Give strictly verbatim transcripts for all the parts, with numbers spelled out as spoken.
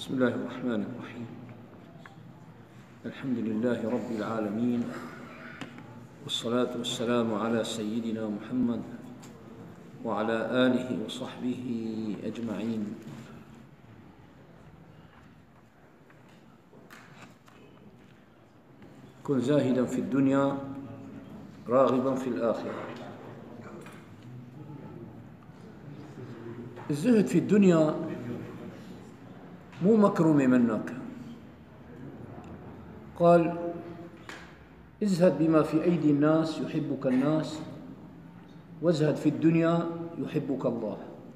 بسم الله الرحمن الرحيم. الحمد لله رب العالمين، والصلاة والسلام على سيدنا محمد وعلى آله وصحبه أجمعين. كن زاهدا في الدنيا راغبا في الآخرة. الزهد في الدنيا مو مكرمة منك. قال: ازهد بما في أيدي الناس يحبك الناس، وازهد في الدنيا يحبك الله.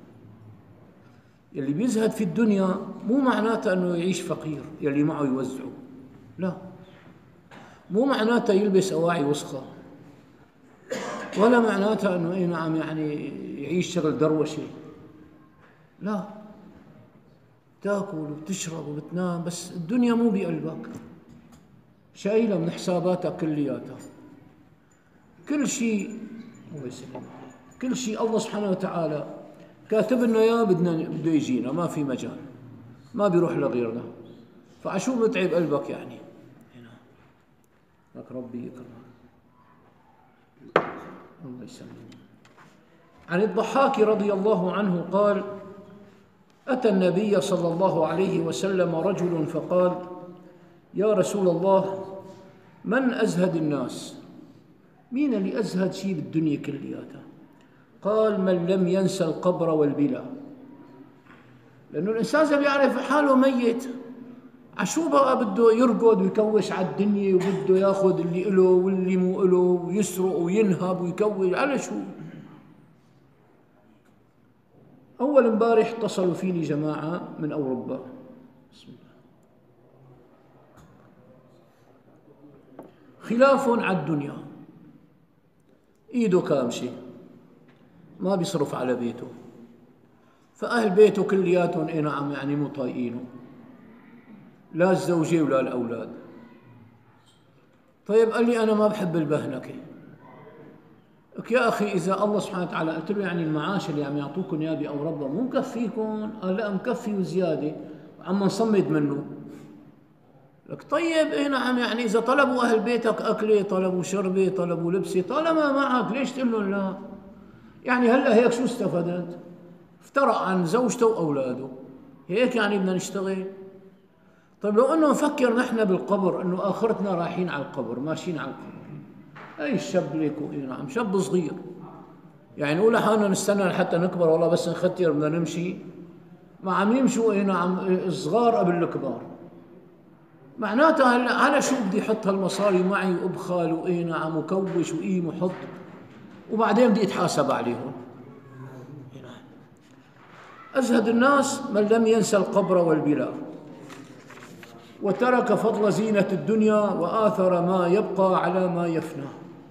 يلي بيزهد في الدنيا مو معناته أنه يعيش فقير يلي معه يوزعه، لا، مو معناته يلبس أواعي وسخة، ولا معناته أنه إيه نعم يعني يعيش شغل دروشة، لا، تاكل وبتشرب وبتنام، بس الدنيا مو بقلبك، شايلة من حساباتك كلياتها. كل شيء الله يسلمك، كل شيء الله سبحانه وتعالى كاتب لنا اياه بدنا بده يجينا، ما في مجال، ما بيروح لغيرنا، فعشو متعب قلبك يعني؟ لك ربي يكرمك. الله يسلمك. عن الضحاك رضي الله عنه قال: أتى النبي صلى الله عليه وسلم رجل فقال: يا رسول الله، من أزهد الناس؟ مين اللي أزهد شيء بالدنيا كلياتها؟ قال: من لم ينسى القبر والبلا. لأنه الإنسان إذا بيعرف حاله ميت، عشو بقى بده يرقد ويكوش على الدنيا، وبده ياخذ اللي إله واللي مو إله، ويسرق وينهب ويكوش على شو؟ أول امبارح اتصلوا فيني جماعة من أوروبا، بسم الله، خلاف على الدنيا، إيده كامشة، ما بيصرف على بيته، فأهل بيته كلياتهم إيه نعم يعني مو طايقينه، لا الزوجة ولا الأولاد. طيب قال لي: أنا ما بحب البهنكة. قلت: يا أخي، إذا الله سبحانه وتعالى، قلت له يعني المعاش اللي عم يعطوكم إياه بأوروبا مو مكفيكم؟ قال: لا، مكفي وزيادة، وعم نصمد منه. لك طيب إيه نعم يعني إذا طلبوا أهل بيتك أكلة، طلبوا شربة، طلبوا لبسة، طالما معك ليش تقول لهم لا؟ يعني هلا هيك شو استفدت؟ افترق عن زوجته وأولاده، هيك يعني بدنا نشتغل؟ طيب لو أنه نفكر نحن بالقبر، أنه آخرتنا رايحين على القبر، ماشيين على القبر، أي الشاب ليك إيه نعم شاب صغير، يعني نقول حالنا نستنى لحتى نكبر، والله بس نختير بدنا نمشي، ما عم يمشوا إيه نعم الصغار قبل الكبار. معناتها هلا على شو بدي احط هالمصاري معي وابخل وايه نعم وكوش وقيم وحط، وبعدين بدي اتحاسب عليهم؟ ازهد الناس من لم ينسى القبر والبلا، وترك فضل زينة الدنيا، وآثر ما يبقى على ما يفنى.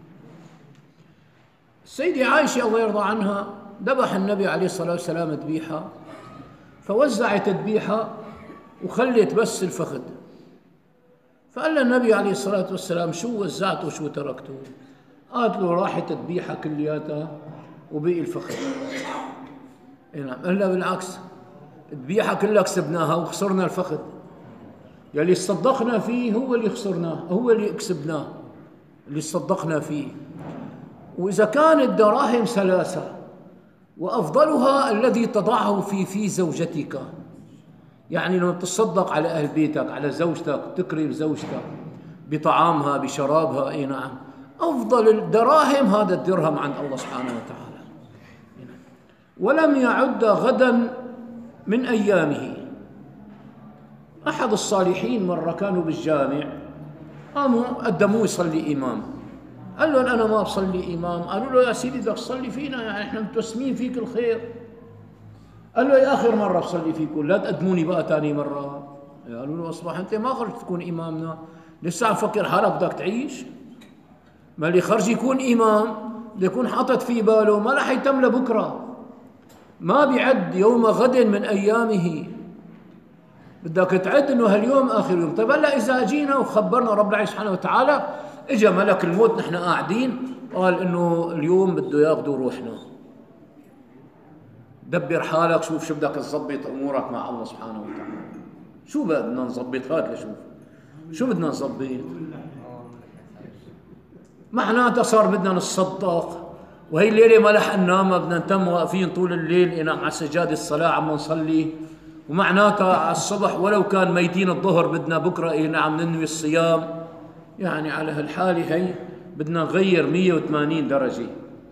السيدة عائشة الله يرضى عنها ذبح النبي عليه الصلاة والسلام ذبيحة، فوزعت ذبيحة وخلت بس الفخذ، فقال النبي عليه الصلاة والسلام: شو وزعته وشو تركته؟ قالت له: راحت الذبيحة كلياتها وبقي الفخذ. نعم. قال له: بالعكس، الذبيحة كلها كسبناها وخسرنا الفخذ، يلي صدقنا فيه هو اللي خسرناه، هو اللي كسبناه، اللي صدقنا فيه. وإذا كانت دراهم ثلاثة وأفضلها الذي تضعه في في زوجتك، يعني لما تصدق على أهل بيتك، على زوجتك، تكرم زوجتك بطعامها بشرابها، أي نعم، أفضل الدراهم هذا الدرهم عند الله سبحانه وتعالى. ولم يعد غدا من أيامه. أحد الصالحين مرة كانوا بالجامع، قاموا قدموه يصلي إمام، قال لهم: أنا ما بصلي إمام. قالوا له: يا سيدي بدك تصلي فينا، يعني إحنا متوسمين فيك الخير. قال له: يا آخر مرة بصلي فيكم، لا تقدموني بقى تاني مرة. قالوا له: أصبح أنت ما خرجت تكون إمامنا، لسه عم فكر حالك بدك تعيش؟ ما اللي خرج يكون إمام بده يكون حاطط في باله ما رح يتم لبكرة، ما بيعد يوم غد من أيامه، بدك تعد إنه هاليوم آخر يوم. طيب هلا إذا جينا وخبرنا رب العالمين سبحانه وتعالى، إجا ملك الموت نحن قاعدين قال إنه اليوم بده ياخذوا روحنا، دبر حالك، شوف شو بدك تظبط أمورك مع الله سبحانه وتعالى. شو بقى بدنا نظبط؟ هات لشوف شو بدنا نظبط. معناتها صار بدنا نتصدق، وهي الليله ما لحق ننام، بدنا نتم واقفين طول الليل انام على سجاد الصلاه عم نصلي، ومعناتها على الصبح ولو كان ميتين الظهر بدنا بكره اي نعم ننوي الصيام. يعني على هالحاله هي بدنا نغير مية وثمانين درجه.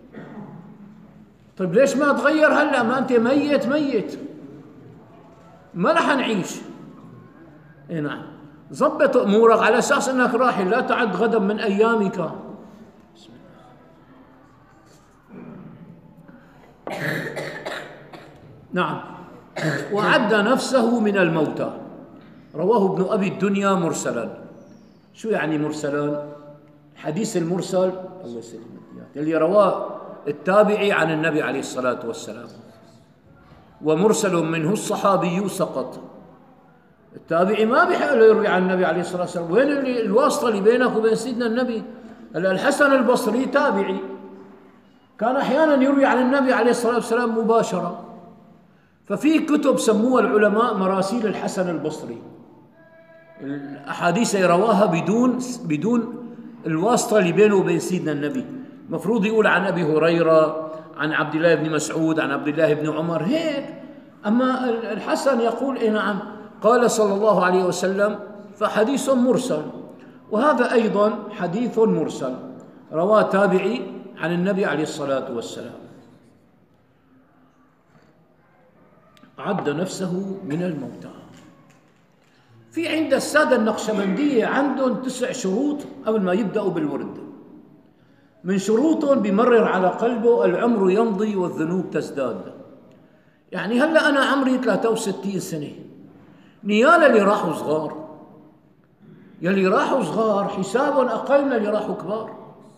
طيب ليش ما تغير هلا؟ ما انت ميت ميت، ما رح نعيش. اي نعم، ظبط امورك على اساس انك راحل، لا تعد غدا من ايامك. نعم. وعد نفسه من الموتى، رواه ابن ابي الدنيا مرسلا. شو يعني مرسلا؟ الحديث المرسل الله يسلمك اللي رواه التابعي عن النبي عليه الصلاه والسلام، ومرسل منه الصحابي سقط. التابعي ما بيحق له يروي عن النبي عليه الصلاه والسلام، وين اللي الواسطه اللي بينك وبين سيدنا النبي؟ هلا الحسن البصري تابعي كان احيانا يروي عن النبي عليه الصلاه والسلام مباشره، ففي كتب سموها العلماء مراسيل الحسن البصري، الاحاديث يرواها بدون بدون الواسطه اللي بينه وبين سيدنا النبي. مفروض يقول عن ابي هريره، عن عبد الله بن مسعود، عن عبد الله بن عمر هيك، اما الحسن يقول إيه نعم قال صلى الله عليه وسلم، فحديث مرسل. وهذا ايضا حديث مرسل رواه تابعي عن النبي عليه الصلاه والسلام. عد نفسه من الموتى. في عند السادة النقشبندية عندهم تسع شروط قبل ما يبدأوا بالورد. من شروطهم بمرر على قلبه: العمر يمضي والذنوب تزداد. يعني هلا أنا عمري ثلاثة وستين سنة، نيال اللي راحوا صغار، يلي راحوا صغار حسابهم أقل من اللي راحوا كبار.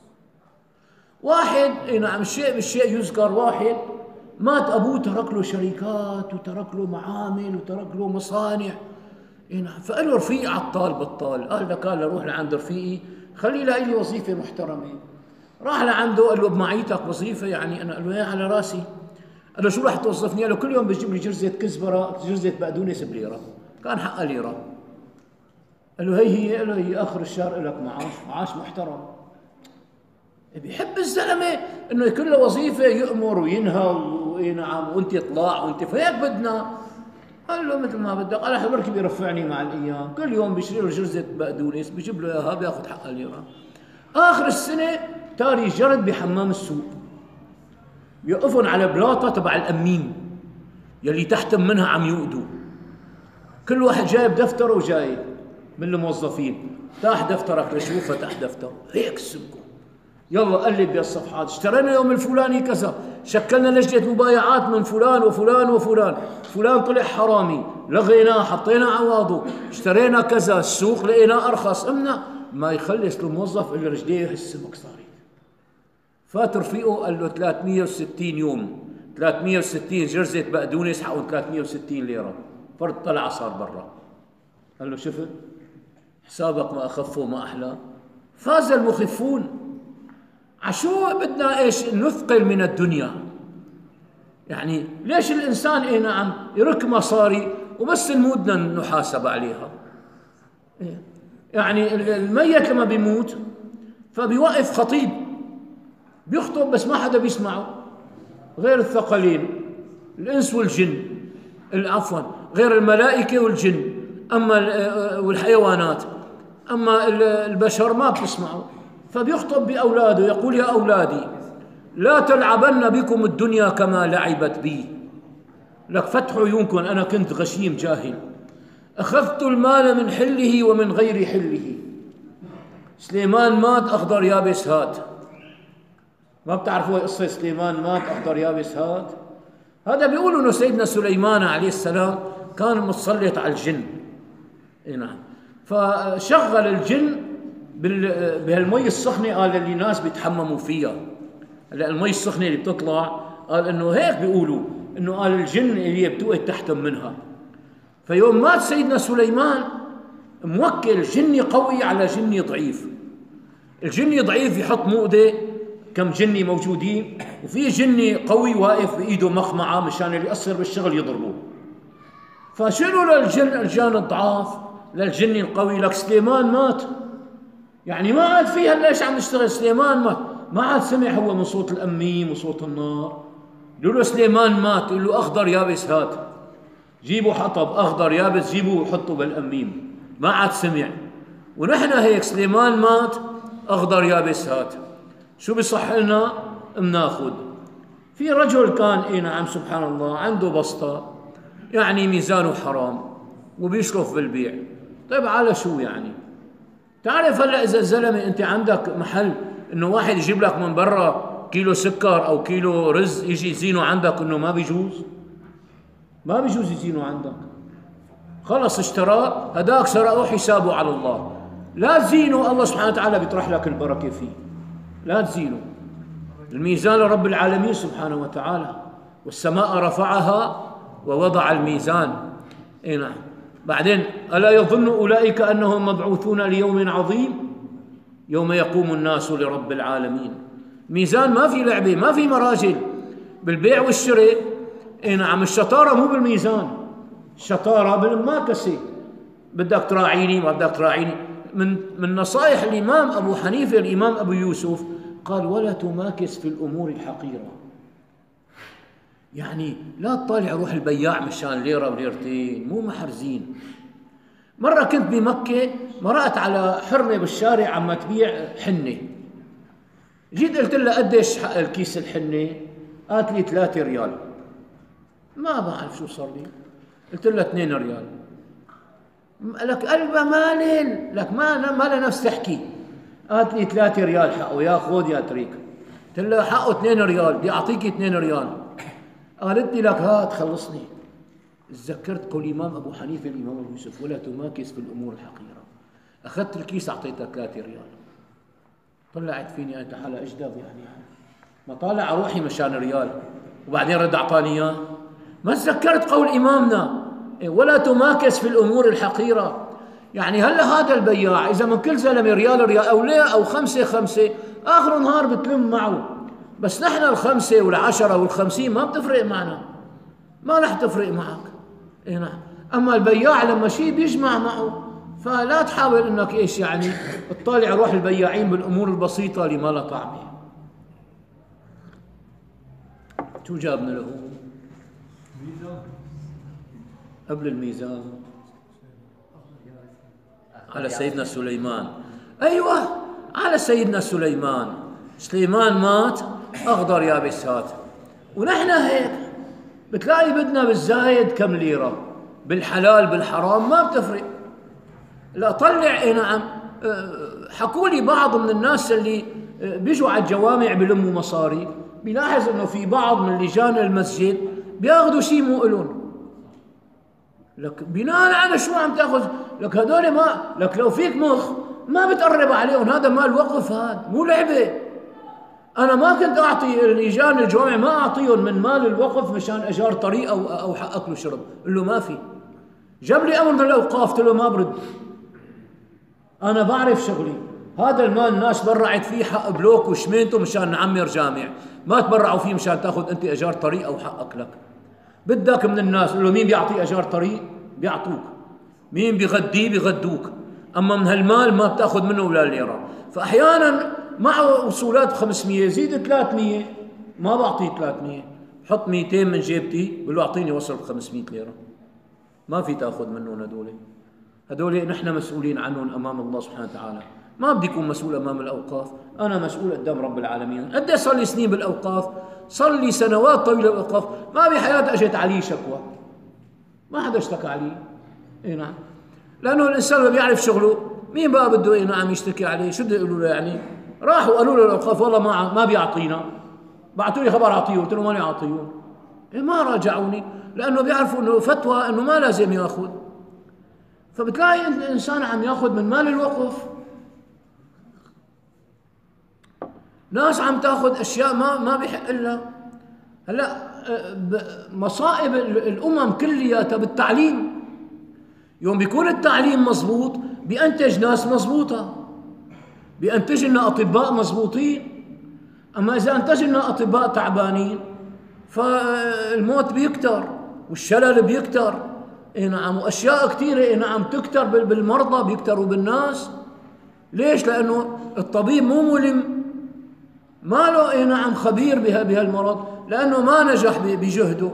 واحد اي نعم الشيء بالشيء يذكر، واحد مات أبوه ترك له شركات وترك له معامل وترك له مصانع، اي نعم، فقال له رفيقي عطال بطال، قال لك قال له روح لعند رفيقي خلي لاقي لي وظيفة محترمة. راح لعنده قال له بمعيتك وظيفة؟ يعني أنا قال له يا على راسي. قال له شو راح توظفني؟ قال له كل يوم بيجيب لي جرزة كزبرة جرزة بقدونس بليرة، كان حقها ليرة. قال له هي هي قال له هي آخر الشهر لك معاش، معاش محترم. بيحب الزلمة انه يكون له وظيفة يأمر وينهى واي نعم وانت اطلاع وانت فهيك بدنا. قال له مثل ما بدك. قال حضرتك بيرفعني مع الايام، كل يوم بيشتري له جرزة بقدونس بيجيب له اياها بياخذ حقها ليرة. اخر السنة تاري جرد بحمام السوق، يوقفون على بلاطة تبع الأمين يلي تحتم منها عم يؤدوا، كل واحد جايب دفتره وجاي من الموظفين، تاح دفترك لشوف، فتح دفتر هيك السبكو، يلا قلب بالصفحات، اشترينا يوم الفلاني كذا، شكلنا لجنة مبايعات من فلان وفلان وفلان، فلان طلع حرامي لغيناه حطينا عواضه، اشترينا كذا، السوق لقيناه أرخص، امنا ما يخلص الموظف إلا رجليه يحس بمكساري. فات رفيقه قال له ثلاثمية وستين يوم، ثلاثمية وستين جرزة بقدونس حقهم ثلاثمية وستين ليرة، فرد طلع صار برا. قال له شفت حسابك ما أخفه ما أحلى. فاز المخفون. عشو بدنا إيش نثقل من الدنيا؟ يعني ليش الإنسان إيه نعم يرك مصاري وبس نمودنا نحاسب عليها؟ يعني الميت لما بيموت فبيوقف خطيب بيخطب بس ما حدا بيسمعه غير الثقلين الإنس والجن، عفوا غير الملائكة والجن، أما والحيوانات، أما البشر ما بتسمعوا. فبيخطب بأولاده يقول يا أولادي لا تلعبن بكم الدنيا كما لعبت بي. لك فتحوا عيونكم، أنا كنت غشيم جاهل، أخذت المال من حله ومن غير حله. سليمان مات أخضر يابس هات. ما بتعرفوا قصة سليمان مات أخضر يابس هات؟ هذا بيقولوا إنه سيدنا سليمان عليه السلام كان متسلط على الجن. إيه نعم. فشغل الجن بهالمي السخنة، قال اللي ناس بيتحمموا فيها. هلا المي السخنة اللي بتطلع قال إنه هيك بيقولوا إنه قال الجن اللي هي بتوقد تحتم منها. فيوم مات سيدنا سليمان موكل جني قوي على جني ضعيف. الجني ضعيف يحط مؤدة كم جني موجودين، وفي جني قوي واقف بإيده مخمعة مشان اللي يقصر بالشغل يضربه. فشنو للجن الجان الضعاف، للجن القوي؟ لك سليمان مات، يعني ما عاد فيها ليش عم نشتغل؟ سليمان مات، ما عاد سمع هو من صوت الأميم وصوت النار. يقولوا له سليمان مات، يقول له أخضر يابس هات، جيبوا حطب أخضر يابس جيبوا وحطوا بالأميم، ما عاد سمع. ونحن هيك سليمان مات أخضر يابس هات، شو بصح لنا؟ بناخذ. في رجل كان اي نعم سبحان الله عنده بسطة، يعني ميزانه حرام وبيشرف بالبيع. طيب على شو يعني؟ تعرف هلا اذا الزلمه انت عندك محل انه واحد يجيب لك من برا كيلو سكر او كيلو رز يجي يزينه عندك، انه ما بيجوز؟ ما بيجوز يزينه عندك، خلص اشتراه هداك سرقه حسابه على الله. لا تزينه، الله سبحانه وتعالى بيطرح لك البركه فيه، لا تزينه. الميزان لرب العالمين سبحانه وتعالى، والسماء رفعها ووضع الميزان. اي نعم. بعدين ألا يظن أولئك أنهم مبعوثون ليوم عظيم يوم يقوم الناس لرب العالمين. ميزان ما في لعبة، ما في مراجل بالبيع والشراء. اي نعم. الشطارة مو بالميزان، الشطارة بالماكسة. بدك تراعيني ما بدك تراعيني. من من نصائح الإمام أبو حنيفة الإمام أبو يوسف قال: ولا تماكس في الأمور الحقيرة. يعني لا تطالع روح البياع مشان ليرة وليرتين، مو محرزين. مرة كنت بمكة، مرقت على حرمة بالشارع عم تبيع حنة، جيت قلت لها قديش حق الكيس الحنة؟ قالت لي ثلاثة ريال. ما بعرف شو صار لي، قلت لها اثنين ريال. لك قلبها مالل، لك ما ما لها نفس تحكي. قالت لي ثلاثة ريال حقه، يا خذ يا تريك. قلت لها حقه اثنين ريال، بدي اعطيك اثنين ريال. قالت لي لك هات خلصني. تذكرت قول الإمام أبو حنيفة الإمام أبو يوسف: ولا تماكس في الأمور الحقيرة. أخذت الكيس أعطيتها ثلاثة ريال. طلعت فيني أنت حلا أجدب، يعني ما طالع روحي مشان ريال، وبعدين رد أعطاني إياه. ما تذكرت قول إمامنا: ولا تماكس في الأمور الحقيرة. يعني هلا هذا البياع إذا من كل زلمة ريال ريال أو لا أو خمسة خمسة، آخر النهار بتلم معه. بس نحن الخمسة والعشرة والخمسين ما بتفرق معنا، ما رح تفرق معك. إيه نعم. أما البياع لما شيء بيجمع معه، فلا تحاول إنك إيش يعني تطالع روح البياعين بالأمور البسيطة اللي ما لها طعمة. شو جابنا له؟ قبل الميزان على سيدنا سليمان. أيوة، على سيدنا سليمان. سليمان مات أخضر يابسات، ونحن هيك بتلاقي بدنا بالزايد كم ليرة، بالحلال بالحرام ما بتفرق. لا طلع. اي نعم. حكوا لي بعض من الناس اللي بيجوا على الجوامع بلموا مصاري، بيلاحظ انه في بعض من لجان المسجد بياخذوا شيء مو إلهم. لك بناء على شو عم تاخذ؟ لك هدول ما لك لو فيك مخ ما بتقرب عليهم، هذا مال وقف، هذا مو لعبه. أنا ما كنت أعطي اللجان الجوامع، ما أعطيهم من مال الوقف مشان أجار طريق أو أو حق أكل وشرب. قل له ما في. جاب لي أمر من الأوقاف، قلت له ما برد، أنا بعرف شغلي. هذا المال الناس برعت فيه حق بلوك وشمينته مشان نعمر جامع، ما تبرعوا فيه مشان تاخذ أنت أجار طريق أو حق أكلك. بدك من الناس. قل له مين بيعطي أجار طريق؟ بيعطوك. مين بيغديه؟ بيغدوك. أما من هالمال ما بتاخذ منه ولا ليرة. فأحيانا معه وصولات خمسمية، زيد ثلاثمية، ما بعطيه ثلاثمية، حط مئتين من جيبتي، بقول له أعطيني وصل خمسمية ليرة. ما في تاخذ منهم هدول. هدول نحن مسؤولين عنهم أمام الله سبحانه وتعالى. ما بدي أكون مسؤول أمام الأوقاف، أنا مسؤول قدام رب العالمين. قد ايه صار لي سنين بالأوقاف؟ صار لي سنوات طويلة بالأوقاف، ما بحياتي أجت علي شكوى، ما حدا اشتكى علي. إيه نعم. لأنه الإنسان ما بيعرف شغله، مين بقى بده إيه نعم يشتكي عليه؟ شو بده يقولوا له يعني؟ راحوا قالوا له الأوقاف والله ما ما بيعطينا، بعثوا لي خبر أعطيه، قلت له ماني أعطيهم. إيه ما راجعوني، لأنه بيعرفوا إنه فتوى إنه ما لازم ياخذ. فبتلاقي الإنسان عم ياخذ من مال الوقف، ناس عم تاخذ أشياء ما ما بيحق لها. هلا مصائب الأمم كلياتها بالتعليم. يوم بيكون التعليم مضبوط بينتج ناس مضبوطة، بينتج لنا أطباء مضبوطين. أما إذا أنتج لنا أطباء تعبانين فالموت بيكتر والشلل بيكتر. اي نعم، واشياء كثيره اي نعم تكتر بالمرضى، بيكتروا بالناس. ليش؟ لانه الطبيب مو ملم، ما له اي نعم خبير بها بهالمرض، لانه ما نجح بجهده.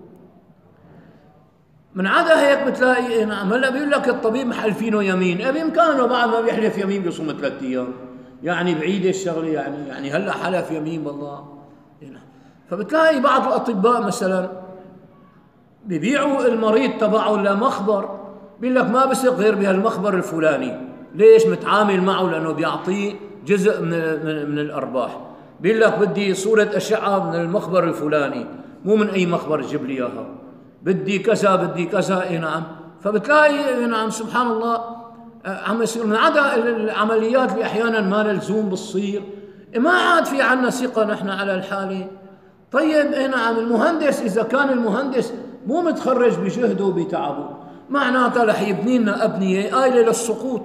من عدا هيك بتلاقي اي نعم هلا بيقول لك الطبيب محلفينه يمين، بامكانه بعد ما بيحلف يمين بيصوم ثلاث ايام، يعني بعيده الشغله، يعني يعني هلا حلف يمين والله. فبتلاقي بعض الاطباء مثلا بيبيعوا المريض تبعه لمخبر، بيقول لك ما بثق غير بهالمخبر الفلاني. ليش؟ متعامل معه لانه بيعطيه جزء من من, من الارباح. بيقول لك بدي صوره اشعه من المخبر الفلاني، مو من اي مخبر تجيب لي اياها، بدي كذا بدي كذا. اي نعم. فبتلاقي اي نعم سبحان الله عم يصير. من عدا العمليات اللي احيانا ما لزوم بتصير، ما عاد في عنا ثقه نحن على الحاله. طيب اي نعم، المهندس اذا كان المهندس مو متخرج بجهده وبتعبه، معناتها رح يبني لنا ابنيه قايله للسقوط.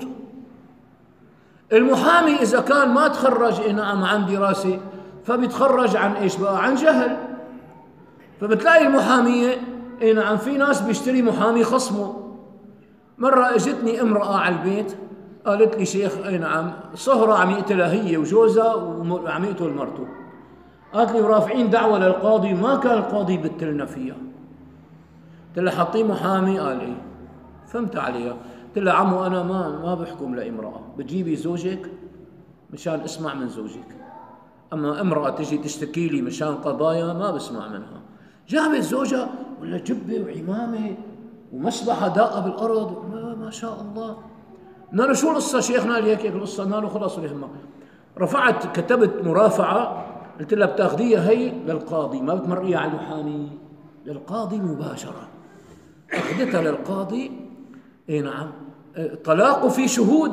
المحامي اذا كان ما تخرج اي نعم عن دراسه، فبيتخرج عن ايش بقى؟ عن جهل. فبتلاقي المحاميه اي نعم في ناس بيشتري محامي خصمه. مره اجتني امراه على البيت قالت لي شيخ اي نعم صهره عم يقتلها هي وجوزها وعم يقتل مرته. قالت لي ورافعين دعوه للقاضي، ما كان القاضي بتلنا فيها. قلت لها حاطين محامي؟ قال ايه. فهمت عليها. قلت لها عمو انا ما ما بحكم لامراه، بتجيبي زوجك مشان اسمع من زوجك، اما امراه تجي تشتكي لي مشان قضايا ما بسمع منها. جابت زوجها ولا جبه وعمامه ومسبحه داقه بالارض، ما, ما شاء الله. قلنا له شو القصه شيخنا لي هيك القصه؟ قلنا له خلص ولا يهمك. رفعت كتبت مرافعه، قلت لها بتاخذيها هي للقاضي، ما بتمرقيها على المحامي، للقاضي مباشره. اخذتها للقاضي. اي نعم، طلاق في شهود،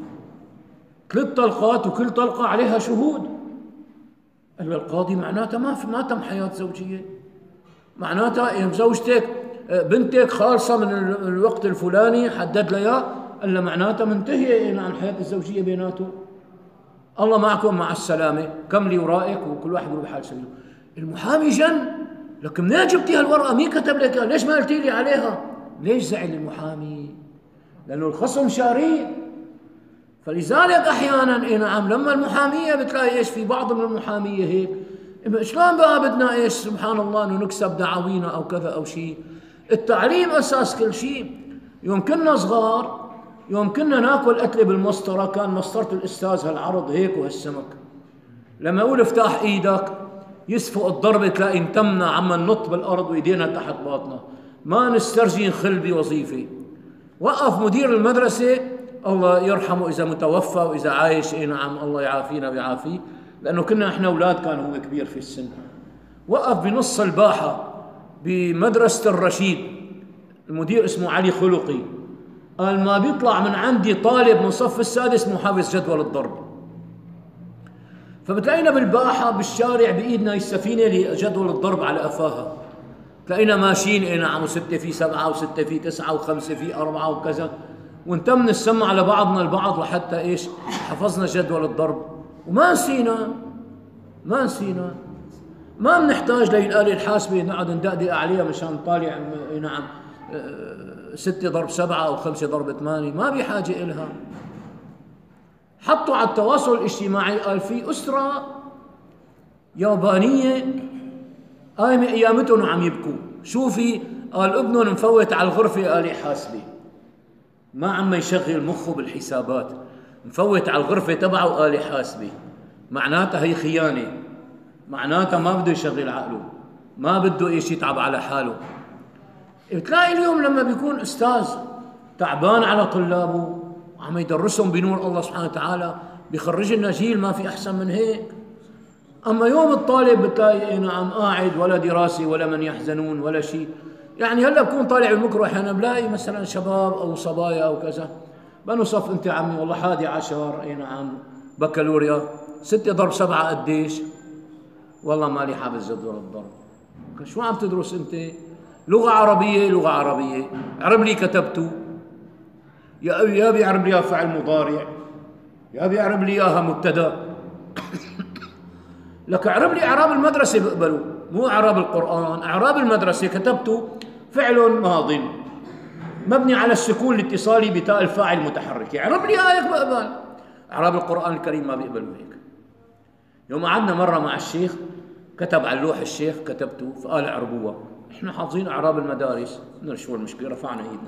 ثلاث طلقات وكل طلقه عليها شهود. قال القاضي معناتها ما في ما تم حياه زوجيه، معناتها زوجتك بنتك خالصه من الوقت الفلاني حدد لها اياه، قال معناتها منتهيه عن الحياه الزوجيه بيناتهم. الله معكم مع السلامه، كملي ورائك وكل واحد يروح بحال سبيله. المحامي جن، لك منين جبتي هالورقه؟ مين كتب لك؟ ليش ما قلتي لي عليها؟ ليش زعل المحامي؟ لانه الخصم شاريه. فلذلك احيانا اي نعم لما المحاميه بتلاقي ايش في بعض من المحاميه هيك، شلون بقى بدنا ايش سبحان الله انه نكسب دعاوينا او كذا او شيء. التعليم اساس كل شيء. يوم كنا صغار، يوم كنا ناكل اكله بالمسطره، كان مسطره الاستاذ هالعرض هيك وهالسمك، لما اقول افتح ايدك يسفق الضربه تلاقي انتمنا عم ننط بالارض وايدينا تحت باطنا، ما نسترجي نخل بوظيفه. وقف مدير المدرسه الله يرحمه اذا متوفى، واذا عايش اي نعم الله يعافينا ويعافيه، لانه كنا احنا اولاد كان هو كبير في السن. وقف بنص الباحه بمدرسه الرشيد، المدير اسمه علي خلقي، قال ما بيطلع من عندي طالب من صف السادس مو حافظ جدول الضرب. فبتلاقينا بالباحه بالشارع بايدنا السفينه لجدول الضرب على قفاها، تلاقينا ماشيين اي نعم وسته في سبعه وسته في تسعه وخمسه في اربعه وكذا، وانت بنسمع على بعضنا البعض لحتى ايش حفظنا جدول الضرب. وما نسينا ما نسينا ما بنحتاج للآلة الحاسبة نقعد ندقدق عليها مشان نطالع نعم ستة ضرب سبعة أو خمسة ضرب ثمانية، ما بحاجة إلها. حطوا على التواصل الاجتماعي قال في أسرة يابانية قايمة أيامتهم وعم يبكوا، شوفي قال ابنهم مفوت على الغرفة آلة حاسبة، ما عم يشغل مخه بالحسابات، مفوت على الغرفة تبعه آلة حاسبة، معناتها هي خيانة، معناتها ما بده يشغل عقله، ما بده ايش يتعب على حاله. بتلاقي اليوم لما بيكون استاذ تعبان على طلابه عم يدرسهم بنور الله سبحانه وتعالى، بيخرج لنا جيل ما في احسن من هيك. اما يوم الطالب بتلاقي نعم قاعد ولا دراسه ولا من يحزنون ولا شيء. يعني هلا بكون طالع المكره احيانا بلاقي مثلا شباب او صبايا او كذا، بنو صف انت عمي والله حادي عشر اي نعم بكالوريا، ستة ضرب سبعة قديش؟ والله مالي حافظ جدول الضرب. شو عم تدرس انت؟ لغة عربية لغة عربية، اعرب لي كتبته، يا ابي يا ابي اعرب لي فعل مضارع، يا ابي اعرب لي اياها مبتدا. لك اعرب لي اعراب المدرسة بقبلوا، مو اعراب القرآن، اعراب المدرسة كتبته فعل ماض مبني على السكون الاتصالي بتاء الفاعل المتحرك. اعرب لي آية بقبل. إعراب القرآن الكريم ما بيقبلوا هيك. يوم قعدنا مرة مع الشيخ كتب على اللوح الشيخ كتبته فقال اعربوها. احنا حافظين اعراب المدارس. قلنا شو المشكله؟ رفعنا ايدنا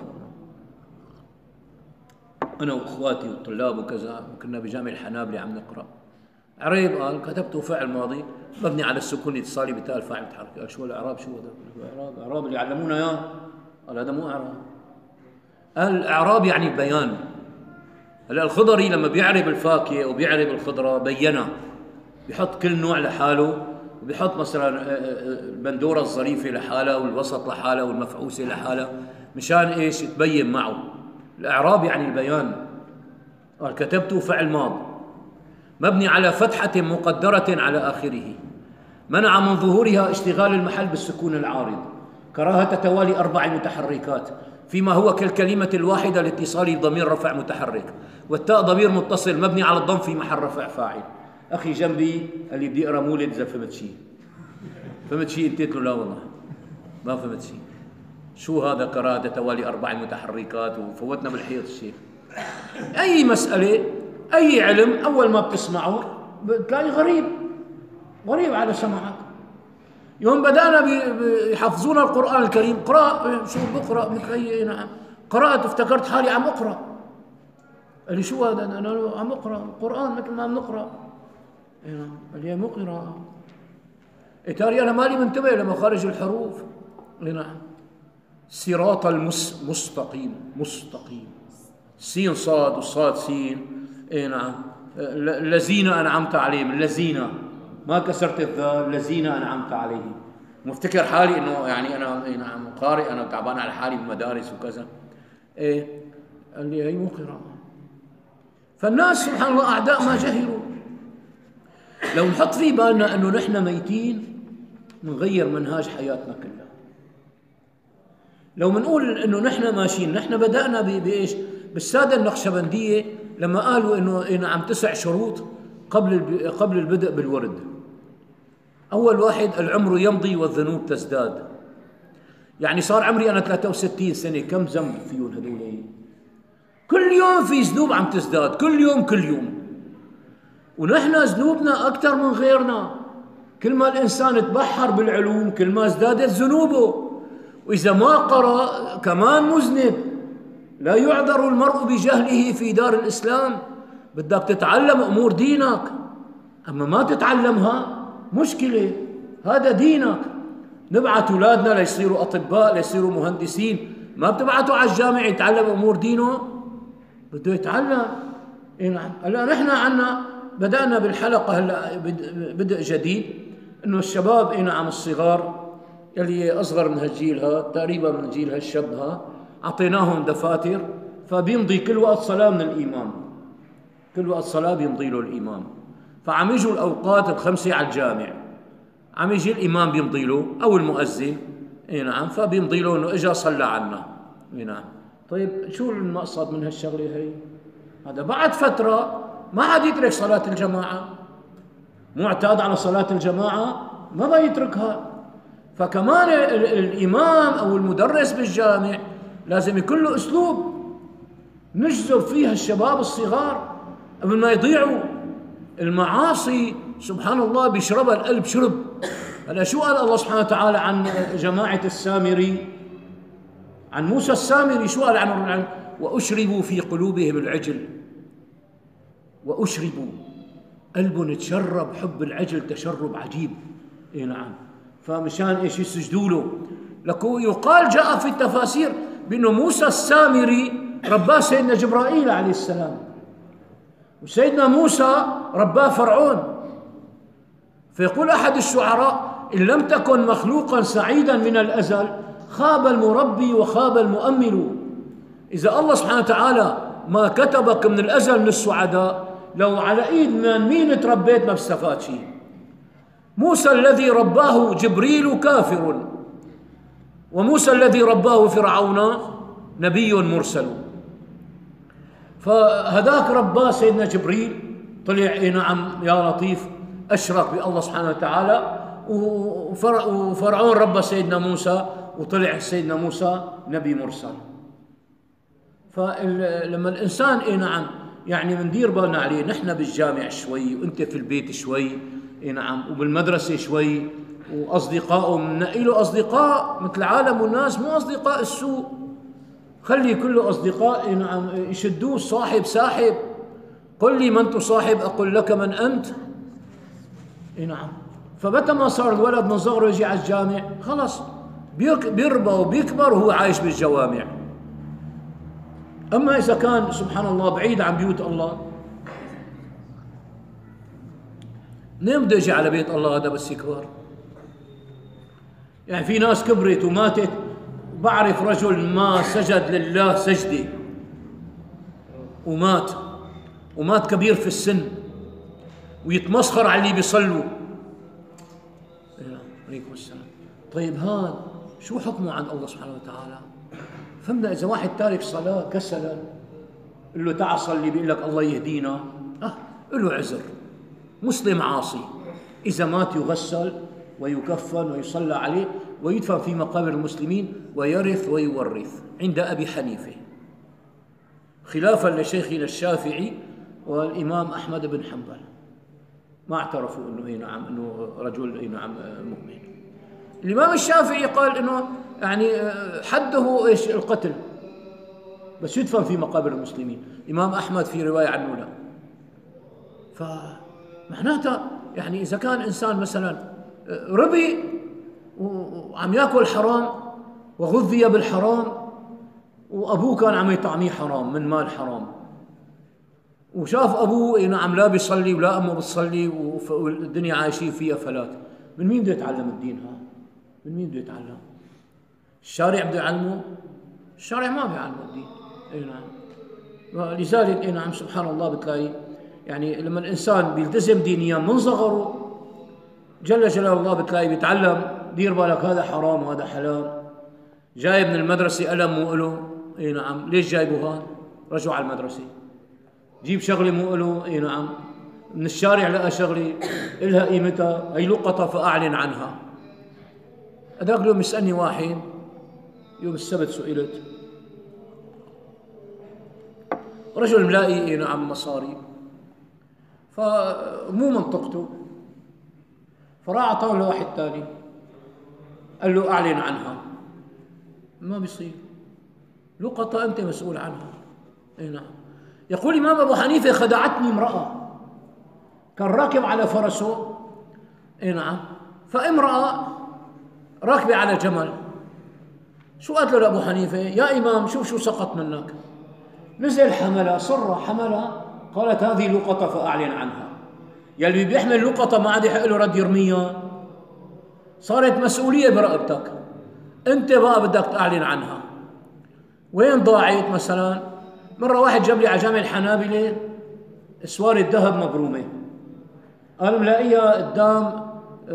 انا واخواتي والطلاب وكذا، كنا بجامع الحنابلة عم نقرا. عريب قال كتبته فعل ماضي مبني على السكون الاتصالي بتاء الفاعل المتحرك. قال شو الاعراب؟ شو هذا الاعراب؟ اعراب اللي علمونا اياه. قال هذا مو اعراب. قال الاعراب يعني البيان. هلا الخضري لما بيعرب الفاكهه وبيعرب الخضره بينها، بيحط كل نوع لحاله، وبيحط مثلا البندوره الظريفه لحالها والوسط لحالها والمفعوسه لحالها، مشان ايش؟ تبين معه. الاعراب يعني البيان. قال كتبته فعل ماض مبني على فتحه مقدره على اخره منع من ظهورها اشتغال المحل بالسكون العارض، كراهه توالي اربع متحركات فيما هو كالكلمه الواحده لاتصال ضمير رفع متحرك، والتاء ضمير متصل مبني على الضم في محل رفع فاعل. اخي جنبي اللي بدي اقرا مولد اذا فهمت شيء. فهمت شيء؟ انت قلت له لا والله ما فهمت شيء. شو هذا كراهه توالي اربع متحركات؟ وفوتنا بالحيط الشيخ. اي مساله اي علم اول ما بتسمعه بتلاقي غريب غريب على سمعك. يوم بدانا بيحفظونا القران الكريم قراء شو بقرا متخيل. نعم قرات افتكرت حالي عم اقرا. قال لي شو هذا؟ انا عم اقرا القران مثل ما عم نقرا. قال لي مو قراءه. اتاري انا مالي منتبه لما خارج الحروف. نعم صراط المستقيم مستقيم سين صاد وصاد سين. اي نعم الذين انعمت عليهم الذين ما كسرت الذال الذين انعمت عليهم. مفتكر حالي انه يعني انا اي نعم قارئ انا تعبان على حالي بالمدارس وكذا. ايه قال لي هي مو قراءه. فالناس سبحان الله اعداء ما جهلوا. لو نحط في بالنا انه نحن ميتين نغير منهاج حياتنا كلها. لو منقول انه نحن ماشيين، نحن بدأنا بايش؟ بالسادة النقشبندية لما قالوا انه نعم تسع شروط قبل قبل البدء بالورد. اول واحد العمر يمضي والذنوب تزداد. يعني صار عمري انا ثلاثة وستين سنة، كم ذنب فيهم هذول؟ كل يوم في ذنوب عم تزداد، كل يوم كل يوم. ونحن ذنوبنا اكثر من غيرنا. كل ما الانسان تبحر بالعلوم كل ما ازدادت ذنوبه. واذا ما قرأ كمان مذنب. لا يعذر المرء بجهله في دار الاسلام. بدك تتعلم امور دينك، اما ما تتعلمها مشكله. هذا دينك. نبعث اولادنا ليصيروا اطباء ليصيروا مهندسين، ما بتبعثوا على الجامع يتعلم امور دينه؟ بده يتعلم. اي نعم. هلا نحن عنا بدأنا بالحلقه هلا بدء جديد انه الشباب اي نعم الصغار يلي اصغر من هالجيل هذا تقريبا من جيل هالشاب هذا اعطيناهم دفاتر فبيمضي كل وقت صلاه من الامام. كل وقت صلاه بيمضي له الامام. فعم يجوا الاوقات الخمسه على الجامع، عم يجي الامام بيمضي له او المؤذن اي نعم فبيمضي له انه اجى صلى عنا. اي نعم. طيب شو المقصد من هالشغله هي؟ هذا بعد فتره ما حد يترك صلاه الجماعه. معتاد على صلاه الجماعه ما بيتركها. فكمان الامام او المدرس بالجامع لازم يكون له اسلوب نجذب فيها الشباب الصغار قبل ما يضيعوا. المعاصي سبحان الله بيشربها القلب شرب. هلا شو قال الله سبحانه وتعالى عن جماعة السامري؟ عن موسى السامري شو قال عنه؟ وأشربوا في قلوبهم العجل. وأشربوا قلبهم تشرب حب العجل تشرب عجيب. اي نعم. فمشان ايش يسجدوا له. لكو يقال جاء في التفاسير بأنه موسى السامري رباه سيدنا جبرائيل عليه السلام، وسيدنا موسى رباه فرعون. فيقول أحد الشعراء إن لم تكن مخلوقا سعيدا من الأزل خاب المربي وخاب المؤمل. إذا الله سبحانه وتعالى ما كتبك من الأزل من السعداء لو على إيد من مين تربيت ما بستفاد شيء. موسى الذي رباه جبريل كافر، وموسى الذي رباه فرعون نبي مرسل. فهداك رباه سيدنا جبريل طلع اي نعم يا لطيف اشرك بالله سبحانه وتعالى، وفرعون ربى سيدنا موسى وطلع سيدنا موسى نبي مرسل. فلما الإنسان إيه نعم يعني بندير بالنا عليه، نحن بالجامع شوي وأنت في البيت شوي إيه نعم وبالمدرسة شوي، وأصدقائه منقي له أصدقاء مثل العالم والناس، مو أصدقاء السوء. خلي كله أصدقاء إيه نعم يشدوه صاحب ساحب. قل لي من تصاحب أقول لك من أنت. إيه نعم. فمتى ما صار الولد من صغره يجي على الجامع خلص بيربى وبيكبر وهو عايش بالجوامع. أما إذا كان سبحان الله بعيد عن بيوت الله، منين بده يجي على بيت الله هذا بس يكبر؟ يعني في ناس كبرت وماتت. بعرف رجل ما سجد لله سجدة ومات، ومات كبير في السن ويتمسخر على اللي بيصلوا. عليكم السلام. طيب هذا شو حكمه عند الله سبحانه وتعالى؟ فهمنا إذا واحد تارك صلاة كسلا قل له تعال صلي بيقول لك الله يهدينا، اه قل له عذر. مسلم عاصي إذا مات يغسل ويكفن ويصلى عليه ويدفن في مقابر المسلمين ويرث ويورث عند أبي حنيفة، خلافا لشيخنا الشافعي والإمام أحمد بن حنبل، ما اعترفوا أنه إيه نعم أنه رجل إيه نعم مؤمن. الإمام الشافعي قال أنه يعني حده إيش القتل بس يدفن في مقابر المسلمين. الإمام أحمد في رواية عنه لا. فمعناتها يعني إذا كان إنسان مثلا ربي وعم يأكل حرام وغذي بالحرام وأبوه كان عم يطعميه حرام من مال حرام، وشاف أبوه إيه نعم لا بيصلي ولا أمه بتصلي والدنيا عايشين فيها فلات، من مين بده يتعلم الدين ها؟ من مين بده يتعلم؟ الشارع بده يعلمه؟ الشارع ما بيعلمه الدين. اي نعم. لذلك اي نعم سبحان الله بتلاقي يعني لما الانسان بيلتزم دينيا من صغره جل جلاله الله بتلاقي بيتعلم دير بالك هذا حرام وهذا حلال. جايب من المدرسه قلم مو له، اي نعم ليش جايبه هذا؟ رجعوا على المدرسه. جيب شغله مو له، اي نعم من الشارع لقى شغله إلها قيمتها، هي لقطه فاعلن عنها. هذاك اليوم يسالني واحد يوم السبت سئلت، رجل ملاقي نعم مصاري فمو منطقته، فراح اعطاه لواحد ثاني قال له اعلن عنها. ما بيصير، لقطة انت مسؤول عنها. اي نعم. يقول الامام ابو حنيفه خدعتني امرأة، كان راكب على فرسه اي نعم، فامرأة راكبة على جمل. شو قالت له لأبو حنيفة؟ يا إمام شوف شو سقط منك. نزل حملها، صر حملها، قالت هذه لقطة فأعلن عنها. يلي بيحمل لقطة ما عاد يحق له رد يرميها، صارت مسؤولية برقبتك، أنت بقى بدك تعلن عنها. وين ضاعت مثلا؟ مرة واحد جاب لي على جامع الحنابلة اسوار الذهب مبرومة، قال ملاقيها قدام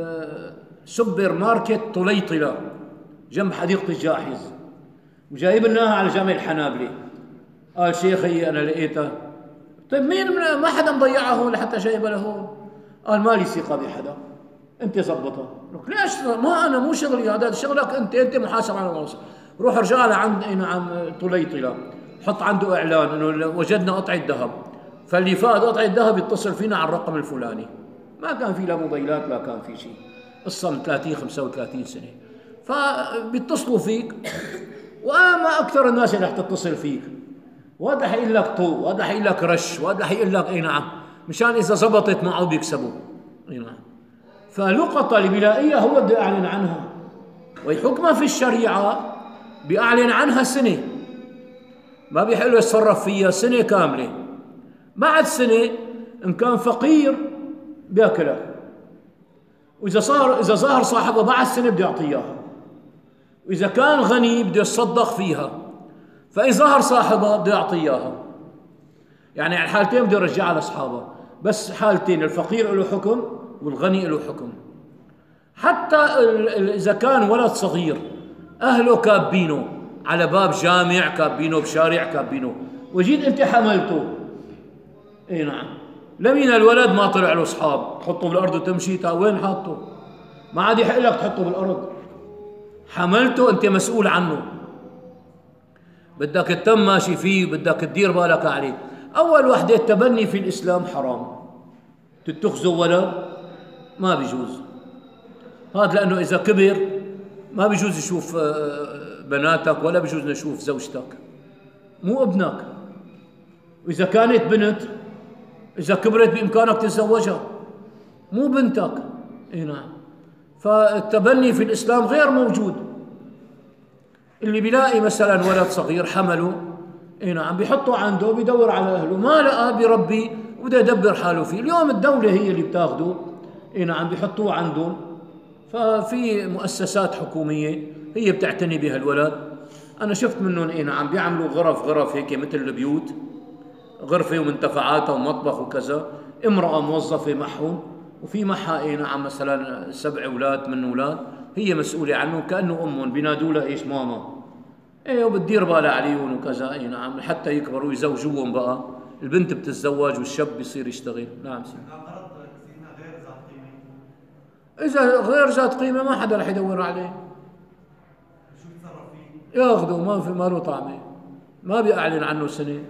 سوبر ماركت طليطلة جنب حديقة الجاحظ، وجايب لناها على جامع الحنابلة. قال شيخي أنا لقيتها. طيب مين ما حدا مضيعها هون لحتى جايبها لهون؟ قال مالي ثقة بحدا، أنت زبطها. ليش؟ ما أنا مو شغلي هذا، شغلك أنت، أنت محاسب على الموضوع. روح ارجع لعند نعم طليطلة، حط عنده إعلان إنه وجدنا قطعة ذهب، فاللي فقد قطعة ذهب يتصل فينا على الرقم الفلاني. ما كان في لا موبايلات لا كان في شيء، قصة من ثلاثين خمسة وثلاثين سنة. فبيتصلوا فيك، وما أكثر الناس اللي رح تتصل فيك، وهذا حيقول لك طو، وهذا حيقول لك رش، وهذا حيقول لك اي نعم، مشان إذا زبطت معه بيكسبوا. اي نعم. فلقطة اللي بيلاقيها هو بده يعلن عنها، وحكمها في الشريعة بيعلن عنها سنة، ما بيحق له يتصرف فيها سنة كاملة. بعد سنة إن كان فقير بياكلها، وإذا صار إذا ظهر صاحبها بعد سنة بده يعطيها، وإذا كان غني بده يتصدق فيها، فإذا ظهر صاحبها بده يعطيها. يعني على الحالتين بده يرجعها لأصحابها، بس حالتين الفقير له حكم والغني له حكم. حتى إذا كان ولد صغير أهله كابينه على باب جامع، كابينه بشارع، كابينه، وجيت أنت حملته، إي نعم، لمين الولد ما طلع له أصحاب، تحطه بالأرض وتمشي، تا وين حاطه؟ ما عاد يحق لك تحطه بالأرض، حملته أنت مسؤول عنه. بدك تتم ماشي فيه، بدك تدير بالك عليه. أول وحدة التبني في الإسلام حرام، تتخذوا ولد ما بيجوز هذا، لأنه إذا كبر ما بيجوز يشوف بناتك ولا بيجوز يشوف زوجتك، مو ابنك. وإذا كانت بنت إذا كبرت بإمكانك تتزوجها، مو بنتك. إيه نعم. فالتبني في الإسلام غير موجود. اللي بيلاقي مثلا ولد صغير حمله، إيه نعم، بيحطه عنده، بيدور على أهله، ما لقى بيربي وبده يدبر حاله فيه. اليوم الدولة هي اللي بتاخده، إيه نعم، بيحطوه عندهم. ففي مؤسسات حكومية هي بتعتني بهالولد. أنا شفت منهم، إيه نعم، بيعملوا غرف غرف هيك مثل البيوت، غرفة ومنتفعاتها ومطبخ وكذا، امرأة موظفة معهم، وفي معها إيه نعم مثلا سبع أولاد من أولاد، هي مسؤولة عنهم كأنه أمهم، بينادوا لها إيش ماما. إيه، وبتدير بالها عليهم وكذا. إيه نعم، حتى يكبروا ويزوجوهم بقى. البنت بتتزوج والشاب بيصير يشتغل. نعم سيدي. إذا غير ذات قيمة ما حدا رح يدور عليه، ياخذه، ما في ماله طعمه، ما بيعلن عنه سنة.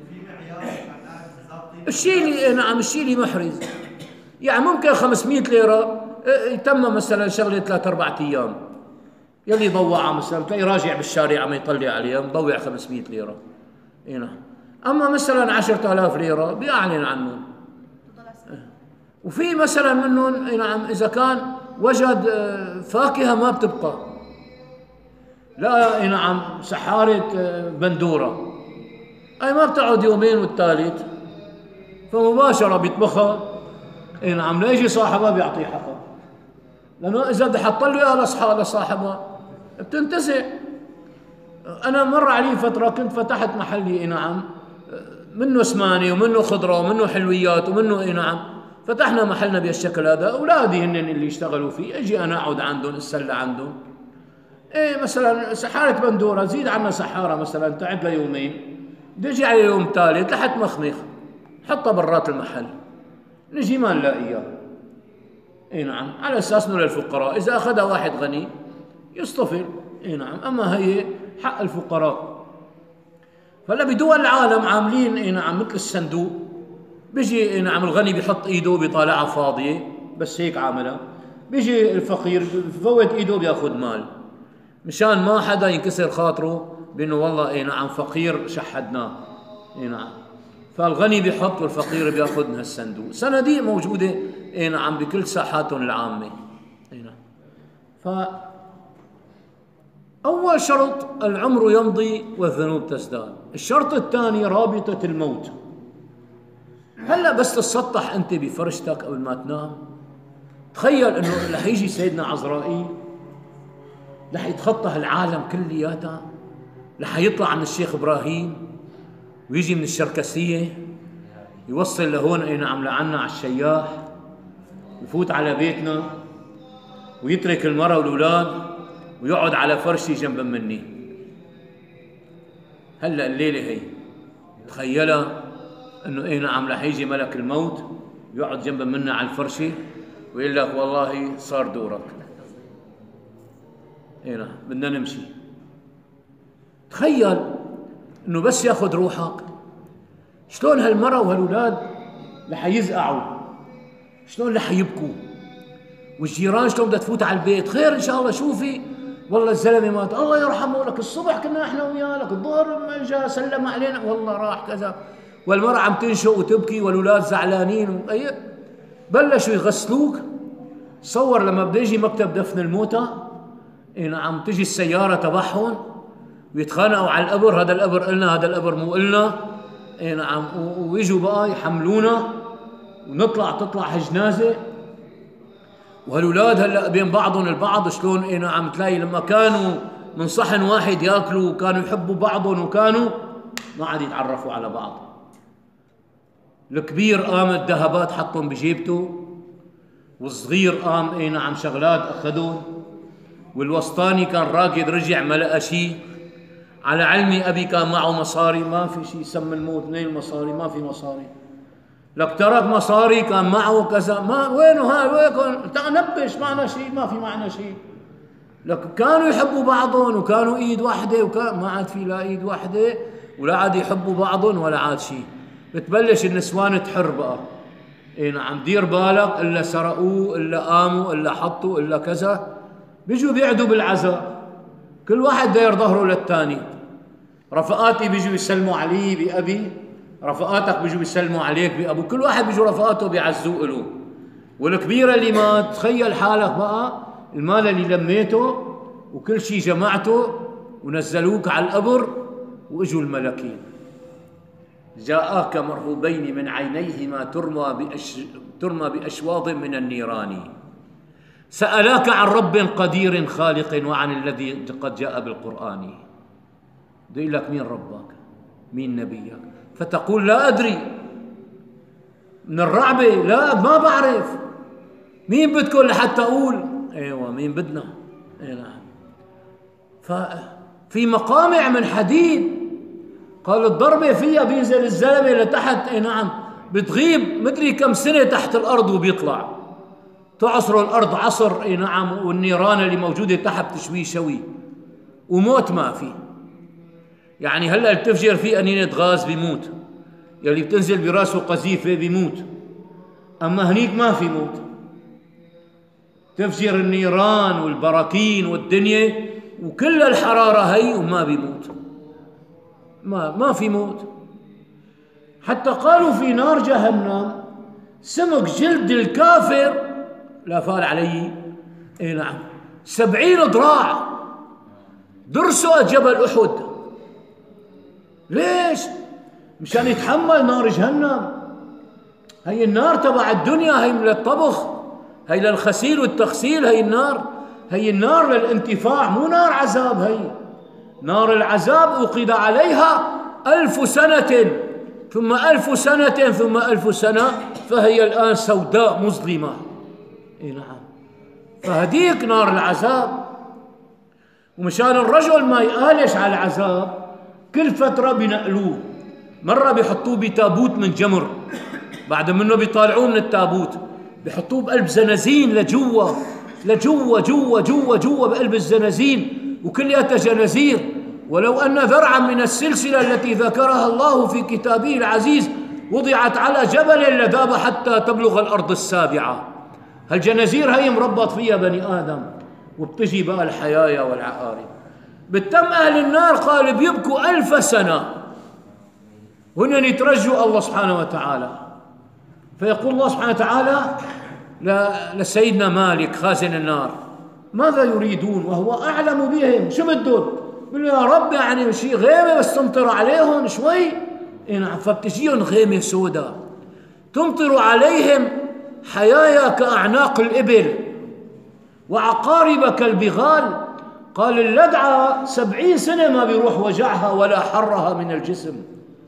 الشيء اللي نعم الشيء اللي محرز، يعني ممكن خمسمئة ليرة يتم مثلا شغله ثلاث اربع ايام، يلي ضوعها مثلا تلاقي راجع بالشارع عم يطلع عليها مضوع خمسمئة ليرة. اي نعم. اما مثلا عشرة آلاف ليرة بيعلن عنهم. وفي مثلا منهم اي نعم اذا كان وجد فاكهة ما بتبقى، لا اي نعم سحارة بندورة، اي ما بتقعد يومين والثالث، فمباشرة بيطبخها. اي نعم، ليجي صاحبها بيعطيه حقه، لانه اذا بده حط له اياها لصاحبها بتنتزع. انا مر علي فترة كنت فتحت محلي، اي نعم، منه سمانة ومنه خضرة ومنه حلويات ومنه، اي نعم، فتحنا محلنا بهالشكل هذا. اولادي هن اللي يشتغلوا فيه، اجي انا اقعد عندهم اتسلى عندهم. ايه مثلا سحارة بندورة، زيد عنا سحارة مثلا تعب لها يومين، بيجي على يوم ثالث لحد مخمخ حطها برات المحل، نجي ما نلاقيها. اي نعم، على اساس انه للفقراء، اذا اخذها واحد غني يصطفل. اي نعم، اما هي حق الفقراء. فلا بدول العالم عاملين اي نعم مثل الصندوق، بيجي اي نعم الغني بيحط ايده بيطالعها فاضيه بس هيك عاملها، بيجي الفقير بفوت ايده بياخذ مال، مشان ما حدا ينكسر خاطره بانه والله اي نعم فقير شحدناه. اي نعم، فالغني بيحط والفقير بياخذ من هالصندوق. صناديق موجوده اي نعم بكل ساحاتهم العامه. اي نعم. ف اول شرط العمر يمضي والذنوب تزداد. الشرط الثاني رابطه الموت. هلا بس تسطح انت بفرشتك قبل ما تنام، تخيل انه رح يجي سيدنا عزرائيل، رح يتخطى العالم كلياتها، رح يطلع من الشيخ ابراهيم ويجي من الشركسيه يوصل لهون اي نعم لعنا على الشياح، يفوت على بيتنا ويترك المرأة والاولاد ويقعد على فرشي جنب مني. هلا الليله هي تخيلها انه اي نعم رح يجي ملك الموت يقعد جنب منا على الفرشه ويقول لك والله صار دورك. اي نعم، بدنا نمشي. تخيل انه بس ياخذ روحك، شلون هالمرأة وهالولاد رح يزقعوا، شلون رح يبكوا، والجيران شلون بدها تفوت على البيت، خير ان شاء الله، شوفي والله الزلمه مات الله يرحمه، لك الصبح كنا احنا وياه، لك الظهر ما اجى سلم علينا والله راح كذا، والمرأة عم تنشق وتبكي والولاد زعلانين. بلشوا يغسلوك. صور لما بده يجي مكتب دفن الموتى، اي نعم، تجي السياره تبعهم ويتخانقوا على القبر، هذا القبر إلنا هذا القبر مو إلنا. اي نعم، ويجوا بقى يحملونا ونطلع تطلع هالجنازه. وهالولاد هلا بين بعضهم البعض شلون، اي نعم، تلاقي لما كانوا من صحن واحد ياكلوا وكانوا يحبوا بعضهم وكانوا ما عاد يتعرفوا على بعض. الكبير قام الذهبات حطهم بجيبته، والصغير قام اي نعم شغلات اخذهم، والوسطاني كان راكد رجع ما لقى شيء. على علمي ابي كان معه مصاري، ما في شيء، سم الموت منين المصاري؟ ما في مصاري. لك ترك مصاري كان معه كذا، ما وينه هاي وينكم؟ تعال نبش، معنا شيء؟ ما في معنا شيء. لكن كانوا يحبوا بعضهم وكانوا ايد واحده، وكان ما عاد في لا ايد واحده ولا عاد يحبوا بعضهم ولا عاد شيء. بتبلش النسوان تحر بقى، اي نعم، دير بالك الا سرقوه الا قاموا الا حطوا الا كذا، بيجوا بيعدوا بالعزاء، كل واحد داير ظهره للثاني. رفقاتي بيجوا يسلموا علي بأبي، رفقاتك بيجوا يسلموا عليك بأبو، كل واحد بيجوا رفقاته بيعزوه له. والكبيرة اللي ما تخيل حالك بقى المال اللي لميته وكل شيء جمعته ونزلوك على القبر واجوا الملكين، جاءاك مرهوبين من عينيهما ترمى بأش... ترمى بأشواظ من النيران، سألاك عن رب قدير خالق وعن الذي قد جاء بالقرآن. بده يقول لك مين ربك؟ مين نبيك؟ فتقول لا أدري، من الرعبة لا ما بعرف. مين بدكم لحتى أقول؟ أيوة مين بدنا؟ أي نعم. ففي مقامع من حديد، قال الضربة فيها بينزل الزلمة لتحت، أي نعم، بتغيب مدري كم سنة تحت الأرض وبيطلع، تعصر الأرض عصر، أي نعم، والنيران اللي موجودة تحت تشوي شوي، وموت ما في. يعني هلا بتفجر فيه أنينة غاز بيموت، يلي بتنزل براسه قذيفة بيموت، أما هنيك ما في موت. تفجر النيران والبراكين والدنيا وكل الحرارة هي وما بيموت، ما ما في موت. حتى قالوا في نار جهنم سمك جلد الكافر لا فال علي، اي نعم، سبعين ذراع، درسه جبل أحد. ليش؟ مشان يتحمل نار جهنم. هي النار تبع الدنيا، هي للطبخ، هي للغسيل والتغسيل، هي النار، هي النار للانتفاع، مو نار عذاب. هي نار العذاب أوقد عليها ألف سنة ثم ألف سنة ثم ألف سنة، فهي الآن سوداء مظلمة. إيه نعم، فهديك نار العذاب. ومشان الرجل ما يقالش على العذاب كل فترة بنقلوه، مرة بيحطوه بتابوت من جمر، بعد منه بيطالعوه من التابوت بيحطوه بقلب زنازين لجوا لجوا جوا جوا جوا بقلب الزنازين، وكلياتها جنازير. ولو أن ذرعا من السلسلة التي ذكرها الله في كتابه العزيز وضعت على جبل لذاب حتى تبلغ الأرض السابعة. هالجنازير هي مربط فيها بني آدم، وبتجي بقى الحيايا والعقارب. بالتم أهل النار قال بيبكوا ألف سنة هن يترجوا الله سبحانه وتعالى، فيقول الله سبحانه وتعالى لسيدنا مالك خازن النار ماذا يريدون وهو أعلم بهم، شو بدهم؟ بيقول يا رب يعني شيء غيمة بس تمطر عليهم شوي. نعم، فبتجيهم غيمة سوداء تمطر عليهم حيايا كأعناق الإبل وعقارب كالبغال. قال اللدعة سبعين سنة ما بيروح وجعها ولا حرها من الجسم.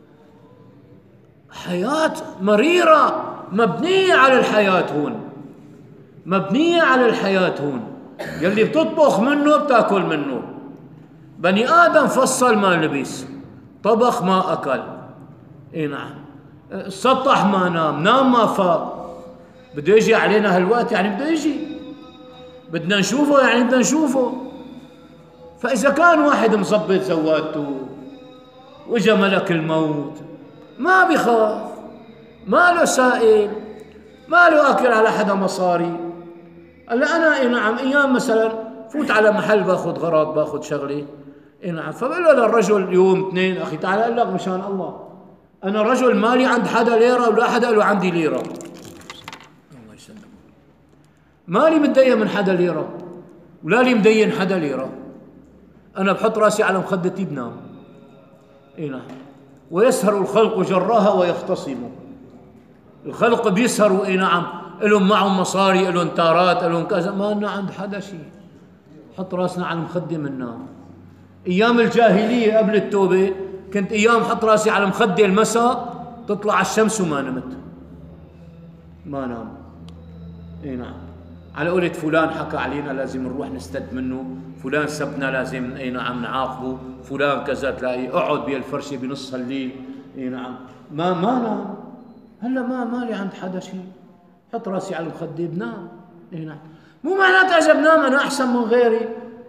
حياة مريرة مبنية على الحياة هون، مبنية على الحياة هون. يلي بتطبخ منه بتاكل منه. بني آدم فصل ما لبس، طبخ ما أكل، إيه نعم، سطح ما نام، نام ما فاق. بده يجي علينا هالوقت، يعني بده يجي، بدنا نشوفه، يعني بدنا نشوفه. فإذا كان واحد مظبط زواته وإجا ملك الموت ما بيخاف، ما له سائل، ما له أكل على حدا مصاري. هلا أنا إيه نعم أيام مثلا فوت على محل باخذ غراض باخذ شغلي، إيه نعم، فبقول له للرجل يوم اثنين أخي تعال أقول لك مشان الله أنا رجل مالي عند حدا ليرة ولا حدا له عندي ليرة، الله يسلمك، مالي متدين من حدا ليرة ولا لي مدين حدا ليرة. أنا بحط راسي على مخدتي بنام، إيه نعم، ويسهر الخلق جراها ويختصموا. الخلق بيسهروا، إيه نعم، إلهم معهم مصاري، إلهم تارات، إلهم كذا، ما لنا عند حدا شيء، حط راسنا على المخدة بننام. أيام الجاهلية قبل التوبة كنت أيام حط راسي على المخدة المساء تطلع الشمس وما نمت، ما نام، إيه نعم. على قولة فلان حكى علينا لازم نروح نستد منه، فلان سبنا لازم، أي نعم، نعاقبه، فلان كذا، تلاقي اقعد بالفرشة بنص الليل، أي نعم، ما ما نام. هلا ما مالي عند حدا شيء، حط راسي على المخدة بنام، أي نعم. مو معناتها إذا بنام أنا أحسن من غيري،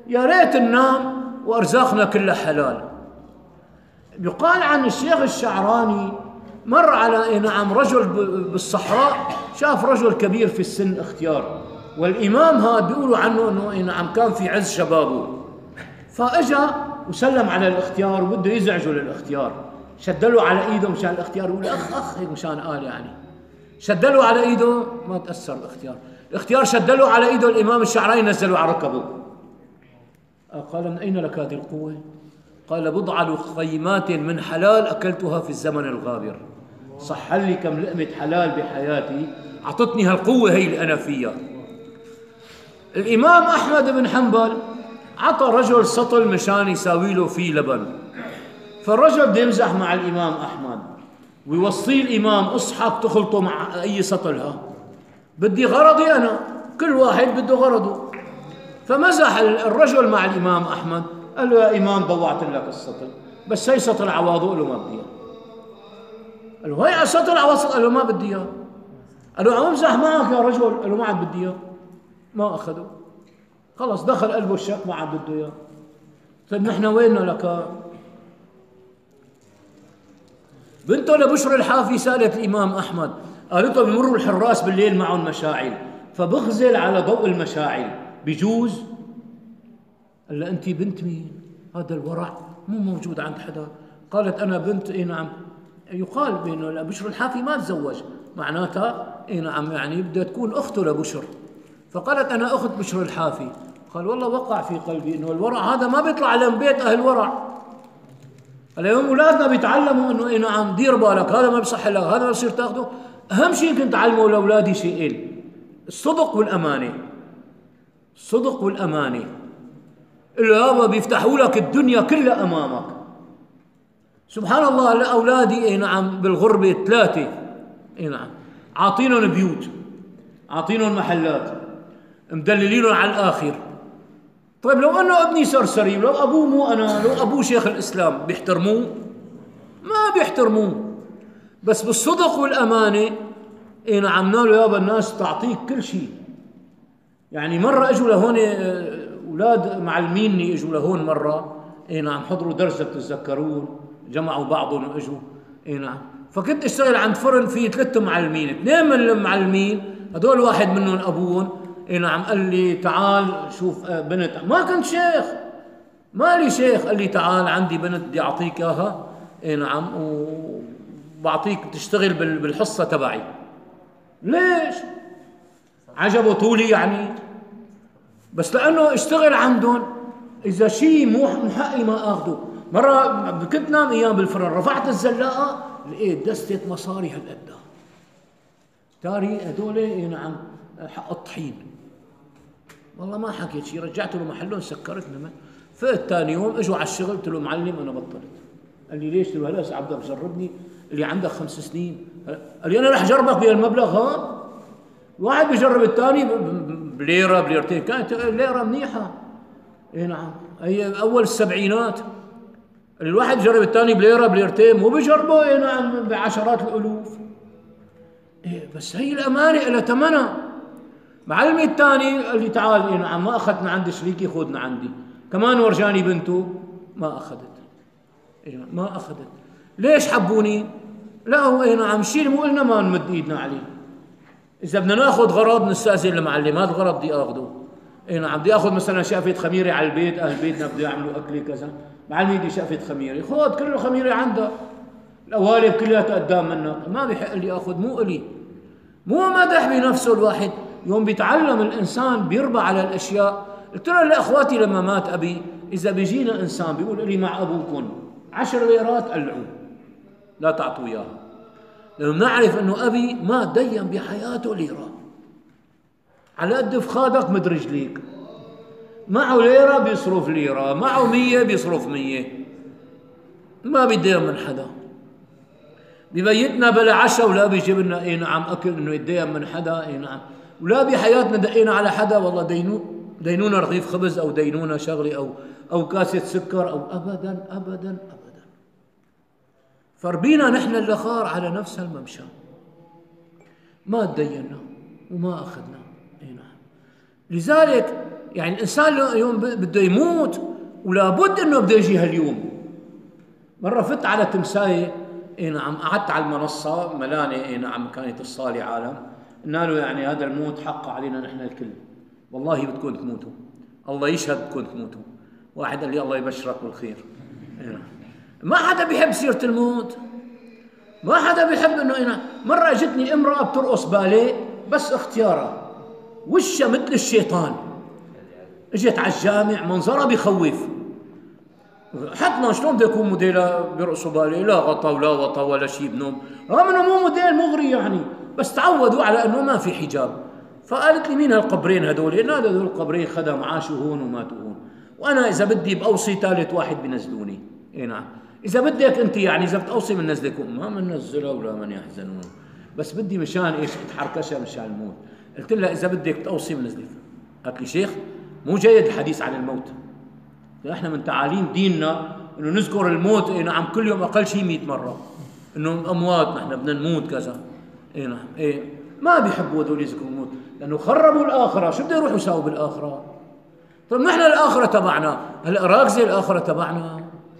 يا ريت ننام وأرزاقنا كلها حلال. يقال عن الشيخ الشعراني مر على إيه نعم رجل بالصحراء، شاف رجل كبير في السن اختيار، والإمام هذا بيقولوا عنه أنه إيه نعم كان في عز شبابه، فأجا وسلم على الاختيار وبده يزعجه للاختيار، شدله على ايده مشان الاختيار يقول اخ اخ هيك مشان قال يعني، شدله على ايده ما تأثر الاختيار، الاختيار شدله على ايده الإمام الشعراني نزله على ركبه. قال من أين لك هذه القوة؟ قال بضع لقيمات من حلال أكلتها في الزمن الغابر، صح لي كم لقمة حلال بحياتي أعطتني هالقوة هي اللي أنا فيها. الإمام أحمد بن حنبل عطى رجل سطل مشان يساوي له فيه لبن، فالرجل بده يمزح مع الإمام أحمد ويوصي الإمام اصحك تخلطه مع أي سطل، ها بدي غرضي أنا، كل واحد بده غرضه. فمزح الرجل مع الإمام أحمد قال له يا إمام ضوعت لك السطل بس هي سطل عواضه، قال له ما بدي اياه. قال له هي سطل عواض، قال له ما بدي اياه. قال له عم امزح معك يا رجل، قال له ما عاد بدي اياه، ما أخذه. خلص دخل قلبه الشك ما عاد بده اياه. طيب نحن ويننا لك؟ بنته لبشر الحافي سألت الإمام أحمد، قالت له بمروا الحراس بالليل معهم مشاعل فبخزل على ضوء المشاعل بجوز؟ قال لها أنت بنت مين؟ هذا الورع مو موجود عند حدا. قالت أنا بنت إيه نعم، يقال بأنه بشر الحافي ما تزوج، معناتها إيه نعم يعني بدها تكون أخته لبشر، فقالت أنا أخت بشر الحافي. قال والله وقع في قلبي إنه الورع هذا ما بيطلع إلا من بيت أهل الورع. اليوم أولادنا بيتعلموا إنه إيه نعم دير بالك هذا ما بصح لك، هذا ما بصير تاخده. أهم شيء كنت تعلموا لأولادي شيئين: الصدق والأمانة. الصدق والأمانة اللي يابا بيفتحوا لك الدنيا كلها أمامك. سبحان الله لأولادي إيه نعم بالغربة ثلاثة إيه نعم عاطينهم بيوت، عاطينهم محلات، مدللينهم على الآخر. طيب لو أنه ابني سرسري، لو أبوه مو أنا، لو أبوه شيخ الإسلام، بيحترموه؟ ما بيحترموه. بس بالصدق والأمانة إيه نعم نالوا يابا الناس تعطيك كل شيء. يعني مرة اجوا لهون أولاد معلميني، اجوا لهون مرة إيه نعم حضروا درس بتتذكرون، جمعوا بعضهم واجوا إيه نعم، فكنت اشتغل عند فرن فيه ثلاثة معلمين، اثنين من المعلمين هدول واحد منهم أبوهم إيه نعم قال لي تعال شوف بنت، ما كنت شيخ، ما لي شيخ، قال لي تعال عندي بنت بدي أعطيك إياها إيه نعم وبعطيك تشتغل بالحصة تبعي. ليش؟ عجبه طولي يعني؟ بس لأنه اشتغل عندهم، إذا شيء مو من حقي ما آخذه. مرة كنت نام أيام بالفرن، رفعت الزلاقة لقيت دستة مصاري هالقد، تاري هدول إيه نعم حق الطحين. والله ما حكيت شيء، رجعت له محلهم سكرت نمت. فقت ثاني يوم اجوا على الشغل، قلت له معلم انا بطلت. قال لي ليش؟ قلت له هلا عبد بجربني، اللي عندك خمس سنين. قال لي انا رح جربك بهالمبلغ ها؟ واحد بجرب الثاني بليره بليرتين، كانت ليره منيحه اي نعم، هي اول السبعينات. الواحد بجرب الثاني بليره بليرتين، مو بجربه اي نعم بعشرات الالوف. إيه بس هي الامانه لها ثمنها. معلمي الثاني قال لي تعال إيه نعم ما اخذت من عند شريكي خذنا عندي، كمان ورجاني بنته ما اخذت. إيه نعم ما اخذت. ليش حبوني؟ لا هو إيه نعم الشيء اللي مو قلنا ما نمد ايدنا عليه. اذا بدنا ناخذ غرض نستاذن المعلم، هذا الغرض بدي اخذه. اي نعم بدي اخذ مثلا شقفه خميره على البيت، اهل بيتنا بده يعملوا اكله كذا، معلمي بدي شقفه خميره، خذ كل الخميره عندك، القوالب كلها قدام منك، ما بيحق لي اخذ، مو الي. مو مدح بنفسه الواحد، يوم بيتعلم الانسان بيربى على الاشياء. قلت له لاخواتي لما مات ابي، اذا بيجينا انسان بيقول لي مع ابوكم عشر ليرات قلعوه، لا تعطوا اياها، لانه بنعرف انه ابي ما دين بحياته ليره، على قد فخادك مد رجليك، معه ليره بيصرف ليره، معه مية بيصرف مية، ما بيدين من حدا. ببيتنا بلا عشاء ولا بيجيب لنا اي نعم اكل انه يتدين من حدا، اي نعم، ولا بحياتنا دقينا على حدا والله دينو دينونا رغيف خبز او دينونا شغله او او كاسه سكر او ابدا ابدا ابدا. فربينا نحن اللخار على نفس الممشى، ما تدينا وما اخذنا. اي نعم. لذلك يعني الإنسان يوم بده يموت ولا بد إنه بده يجي هاليوم. مرة فت على تمساية، إيه نعم، قعدت على المنصة ملانة، إيه نعم، كانت الصالة عالم، قلنا له يعني هذا الموت حق علينا نحن الكل، والله بدكم تموتوا، الله يشهد بدكم تموتوا. واحد قال لي الله يبشرك بالخير. إيه نعم. ما حدا بيحب سيرة الموت، ما حدا بيحب إنه إيه. مرة اجتني امرأة بترقص باليه بس اختيارها، وشها مثل الشيطان، اجت على الجامع منظرها بخوف. حطنا شلون بده يكون موديلها بيرقصوا باليه، لا غطا ولا غطا ولا شيء بنوم، رغم انه مو موديل مغري يعني، بس تعودوا على انه ما في حجاب. فقالت لي مين هالقبرين هدول؟ قلنا هدول القبرين خدم عاشوا هون وماتوا هون، وانا اذا بدي باوصي ثالث واحد بنزلوني. اي نعم، اذا بدك انت يعني اذا بتوصي بننزلكم، ما بننزلها ولا من يحزنون، بس بدي مشان ايش؟ اتحركشها مشان الموت. قلت لها اذا بدك توصي بننزلك. قالت لي شيخ مو جيد الحديث عن الموت، احنا من تعاليم ديننا انه نذكر الموت. اي نعم، كل يوم اقل شيء مئة مره انه اموات، نحن بدنا نموت كذا. اي نعم، ايه ما بيحبوا هذول يذكروا الموت لانه خربوا الاخره. شو بده يروحوا يساووا بالاخره؟ طيب نحن الاخره تبعنا، هلا راكزه الاخره تبعنا.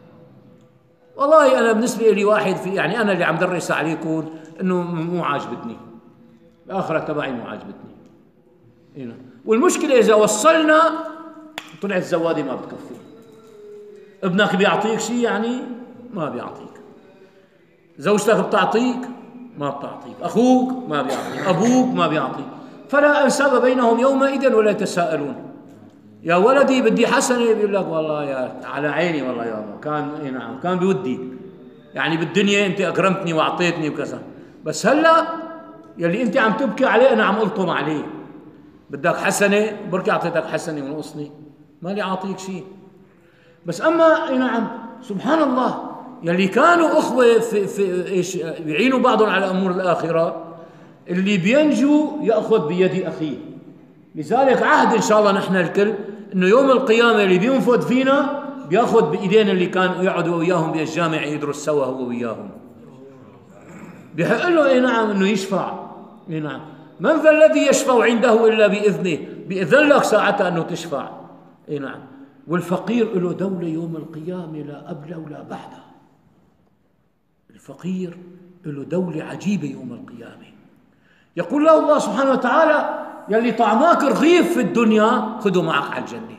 والله انا بالنسبه لي واحد في يعني انا اللي عم درس عليكم انه مو عاجبتني الاخره تبعي، مو عاجبتني. اي نعم، والمشكله اذا وصلنا طلعت الزواده ما بتكفي. ابنك بيعطيك شيء يعني ما بيعطيك، زوجتك بتعطيك ما بتعطيك، اخوك ما بيعطيك، ابوك ما بيعطيك. فلا انساب بينهم يومئذ ولا يتساءلون. يا ولدي بدي حسنه، بيقول لك والله يا على عيني والله يابا، كان اي نعم كان بودي يعني بالدنيا انت اكرمتني واعطيتني وكذا، بس هلا يلي انت عم تبكي عليه انا عم الطم عليه. بدك حسنه؟ بركي اعطيتك حسنه ونقصني، مالي اعطيك شيء. بس اما اي نعم سبحان الله، يلي كانوا اخوه في في ايش بيعينوا بعضهم على امور الاخره، اللي بينجو ياخذ بيد اخيه. لذلك عهد ان شاء الله نحن الكل انه يوم القيامه اللي بينفذ فينا بياخذ بايدينا اللي كانوا يقعدوا وياهم بالجامع يدرس سوا هو وياهم. بيحق له اي نعم انه يشفع. اي نعم، من ذا الذي يشفع عنده الا باذنه، باذن لك ساعتها انه تشفع. اي نعم، والفقير له دولة يوم القيامة لا قبل ولا بعدها. الفقير له دولة عجيبة يوم القيامة. يقول له الله سبحانه وتعالى يلي طعماك رغيف في الدنيا خذه معك على الجنة،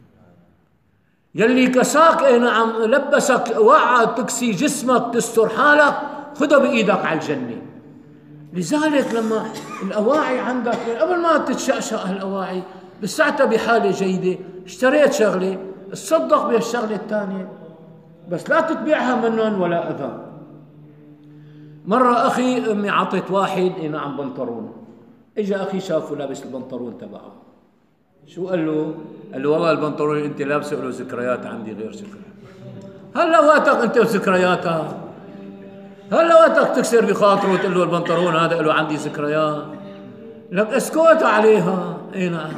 يلي كساك اي نعم لبسك وعى تكسي جسمك تستر حالك خذه بإيدك على الجنة. لذلك لما الأواعي عندك قبل ما تتشأشأ الأواعي بساعتها بحالة جيدة، اشتريت شغلة تصدق بهالشغلة الثانية، بس لا تتبعها منن ولا أذى. مرة أخي أمي عطت واحد إيه نعم بنطرون، إجا أخي شافه لابس البنطرون تبعه، شو قال له؟ قال له والله البنطرون اللي أنت لابسه له ذكريات عندي غير ذكريات. هلا وقتك أنت وذكرياتها، هلا وقتك تكسر بخاطره وتقول له البنطرون هذا له عندي ذكريات، لك اسكت عليها. اي نعم،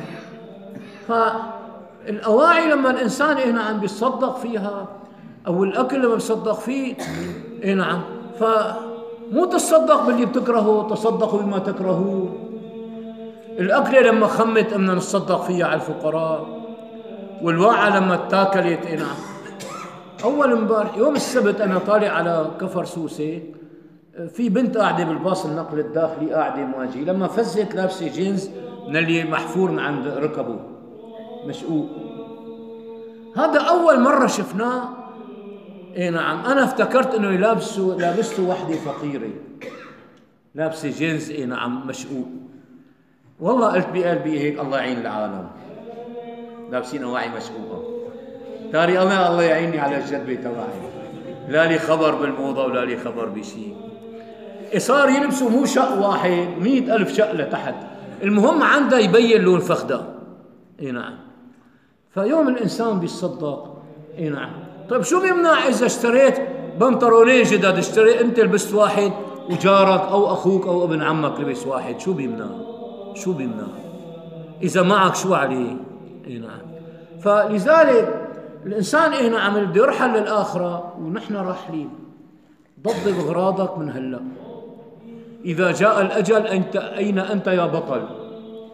فالاواعي لما الانسان اي نعم بيصدق فيها، او الاكل لما بيصدق فيه اي نعم، فمو تصدق باللي بتكرهه، تصدقوا بما تكرهون. الاكله لما خمت بدنا نتصدق فيها على الفقراء، والواعه لما اتاكلت اي نعم. اول امبارح يوم السبت انا طالع على كفر سوسه، في بنت قاعده بالباص النقل الداخلي قاعده مواجهي، لما فزت لابسه جينز من اللي محفور من عند ركبه مشقوق. هذا اول مره شفناه. اي نعم، انا افتكرت انه لابسه لابسته وحده فقيره لابسه جينز اي نعم مشقوق. والله قلت بقلبي هيك الله يعين العالم، لابسين اواعي مشقوقه. تاري الله الله يعيني على الجدبه تبعي، لا لي خبر بالموضه ولا لي خبر بشيء. صار يلبسوا مو شق واحد، مئة ألف شق لتحت، المهم عنده يبين لون فخده. اي نعم، فيوم الانسان بيصدق. اي نعم، طيب شو بيمنع اذا اشتريت بنطلونين جدد، اشتريت انت لبست واحد وجارك او اخوك او ابن عمك لبس واحد، شو بيمنع؟ شو بيمنع؟ اذا معك شو عليه؟ اي نعم، فلذلك الانسان اي نعم اللي بده يرحل للاخره ونحن راحلين، ضبط اغراضك من هلا. اذا جاء الاجل انت اين انت يا بطل؟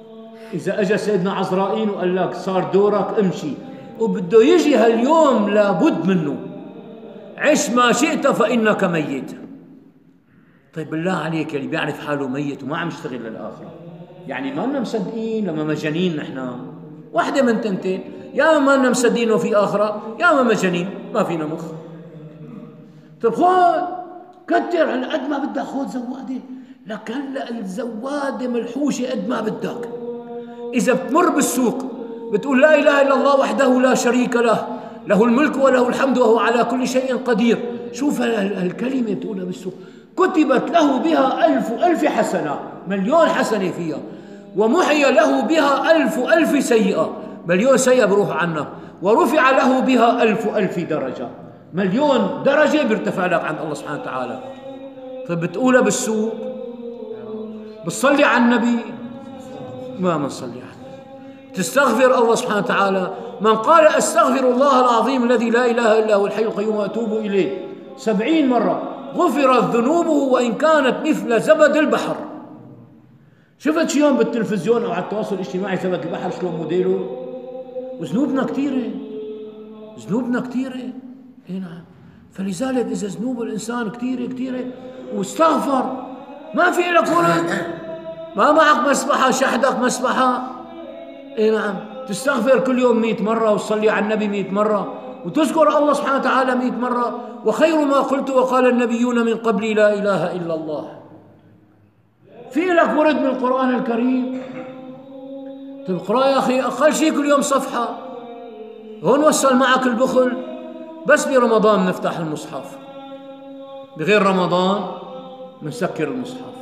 إذا أجى سيدنا عزرائيل وقال لك صار دورك امشي وبده يجي هاليوم لابد منه، عش ما شئت فإنك ميت. طيب بالله عليك اللي بيعرف حاله ميت وما عم يشتغل للآخرة، يعني ما لنا مصدقين لما مجانين نحن؟ واحدة من تنتين، يا ما لنا مصدقين في آخرة يا ما مجانين ما فينا مخ. طيب خذ كتر على قد ما بدك، خذ زوادة، لك هلا الزوادة ملحوشة قد ما بدك. إذا بتمر بالسوق بتقول لا إله إلا الله وحده لا شريك له، له الملك وله الحمد وهو على كل شيء قدير، شوف هالكلمة بتقولها بالسوق، كتبت له بها ألف ألف حسنة، مليون حسنة فيها، ومحي له بها ألف ألف سيئة، مليون سيئة بروح عنها، ورفع له بها ألف ألف درجة، مليون درجة بيرتفع لك عند الله سبحانه وتعالى. فبتقولها بالسوق، بتصلي على النبي ما منصلي عليه، تستغفر الله سبحانه وتعالى. من قال أستغفر الله العظيم الذي لا إله إلا هو الحي القيوم وأتوب إليه سبعين مرة غفرت ذنوبه وإن كانت مثل زبد البحر. شفت يوم بالتلفزيون أو على التواصل الاجتماعي زبد البحر شلون موديله؟ وذنوبنا كثيرة، ذنوبنا كثيرة. إيه نعم. فلذلك إذا ذنوب الإنسان كثيرة كثيرة واستغفر، ما في لك ورد، ما معك مسبحة، شحدك مسبحة، إيه نعم، تستغفر كل يوم مئة مرة وتصلي على النبي مئة مرة وتذكر الله سبحانه وتعالى مئة مرة. وخير ما قلت وقال النبيون من قبلي لا إله إلا الله. في لك ورد من القرآن الكريم تقرأ يا أخي أقل شيء كل يوم صفحة. هون وصل معك البخل، بس برمضان نفتح المصحف، بغير رمضان منسكر المصحف.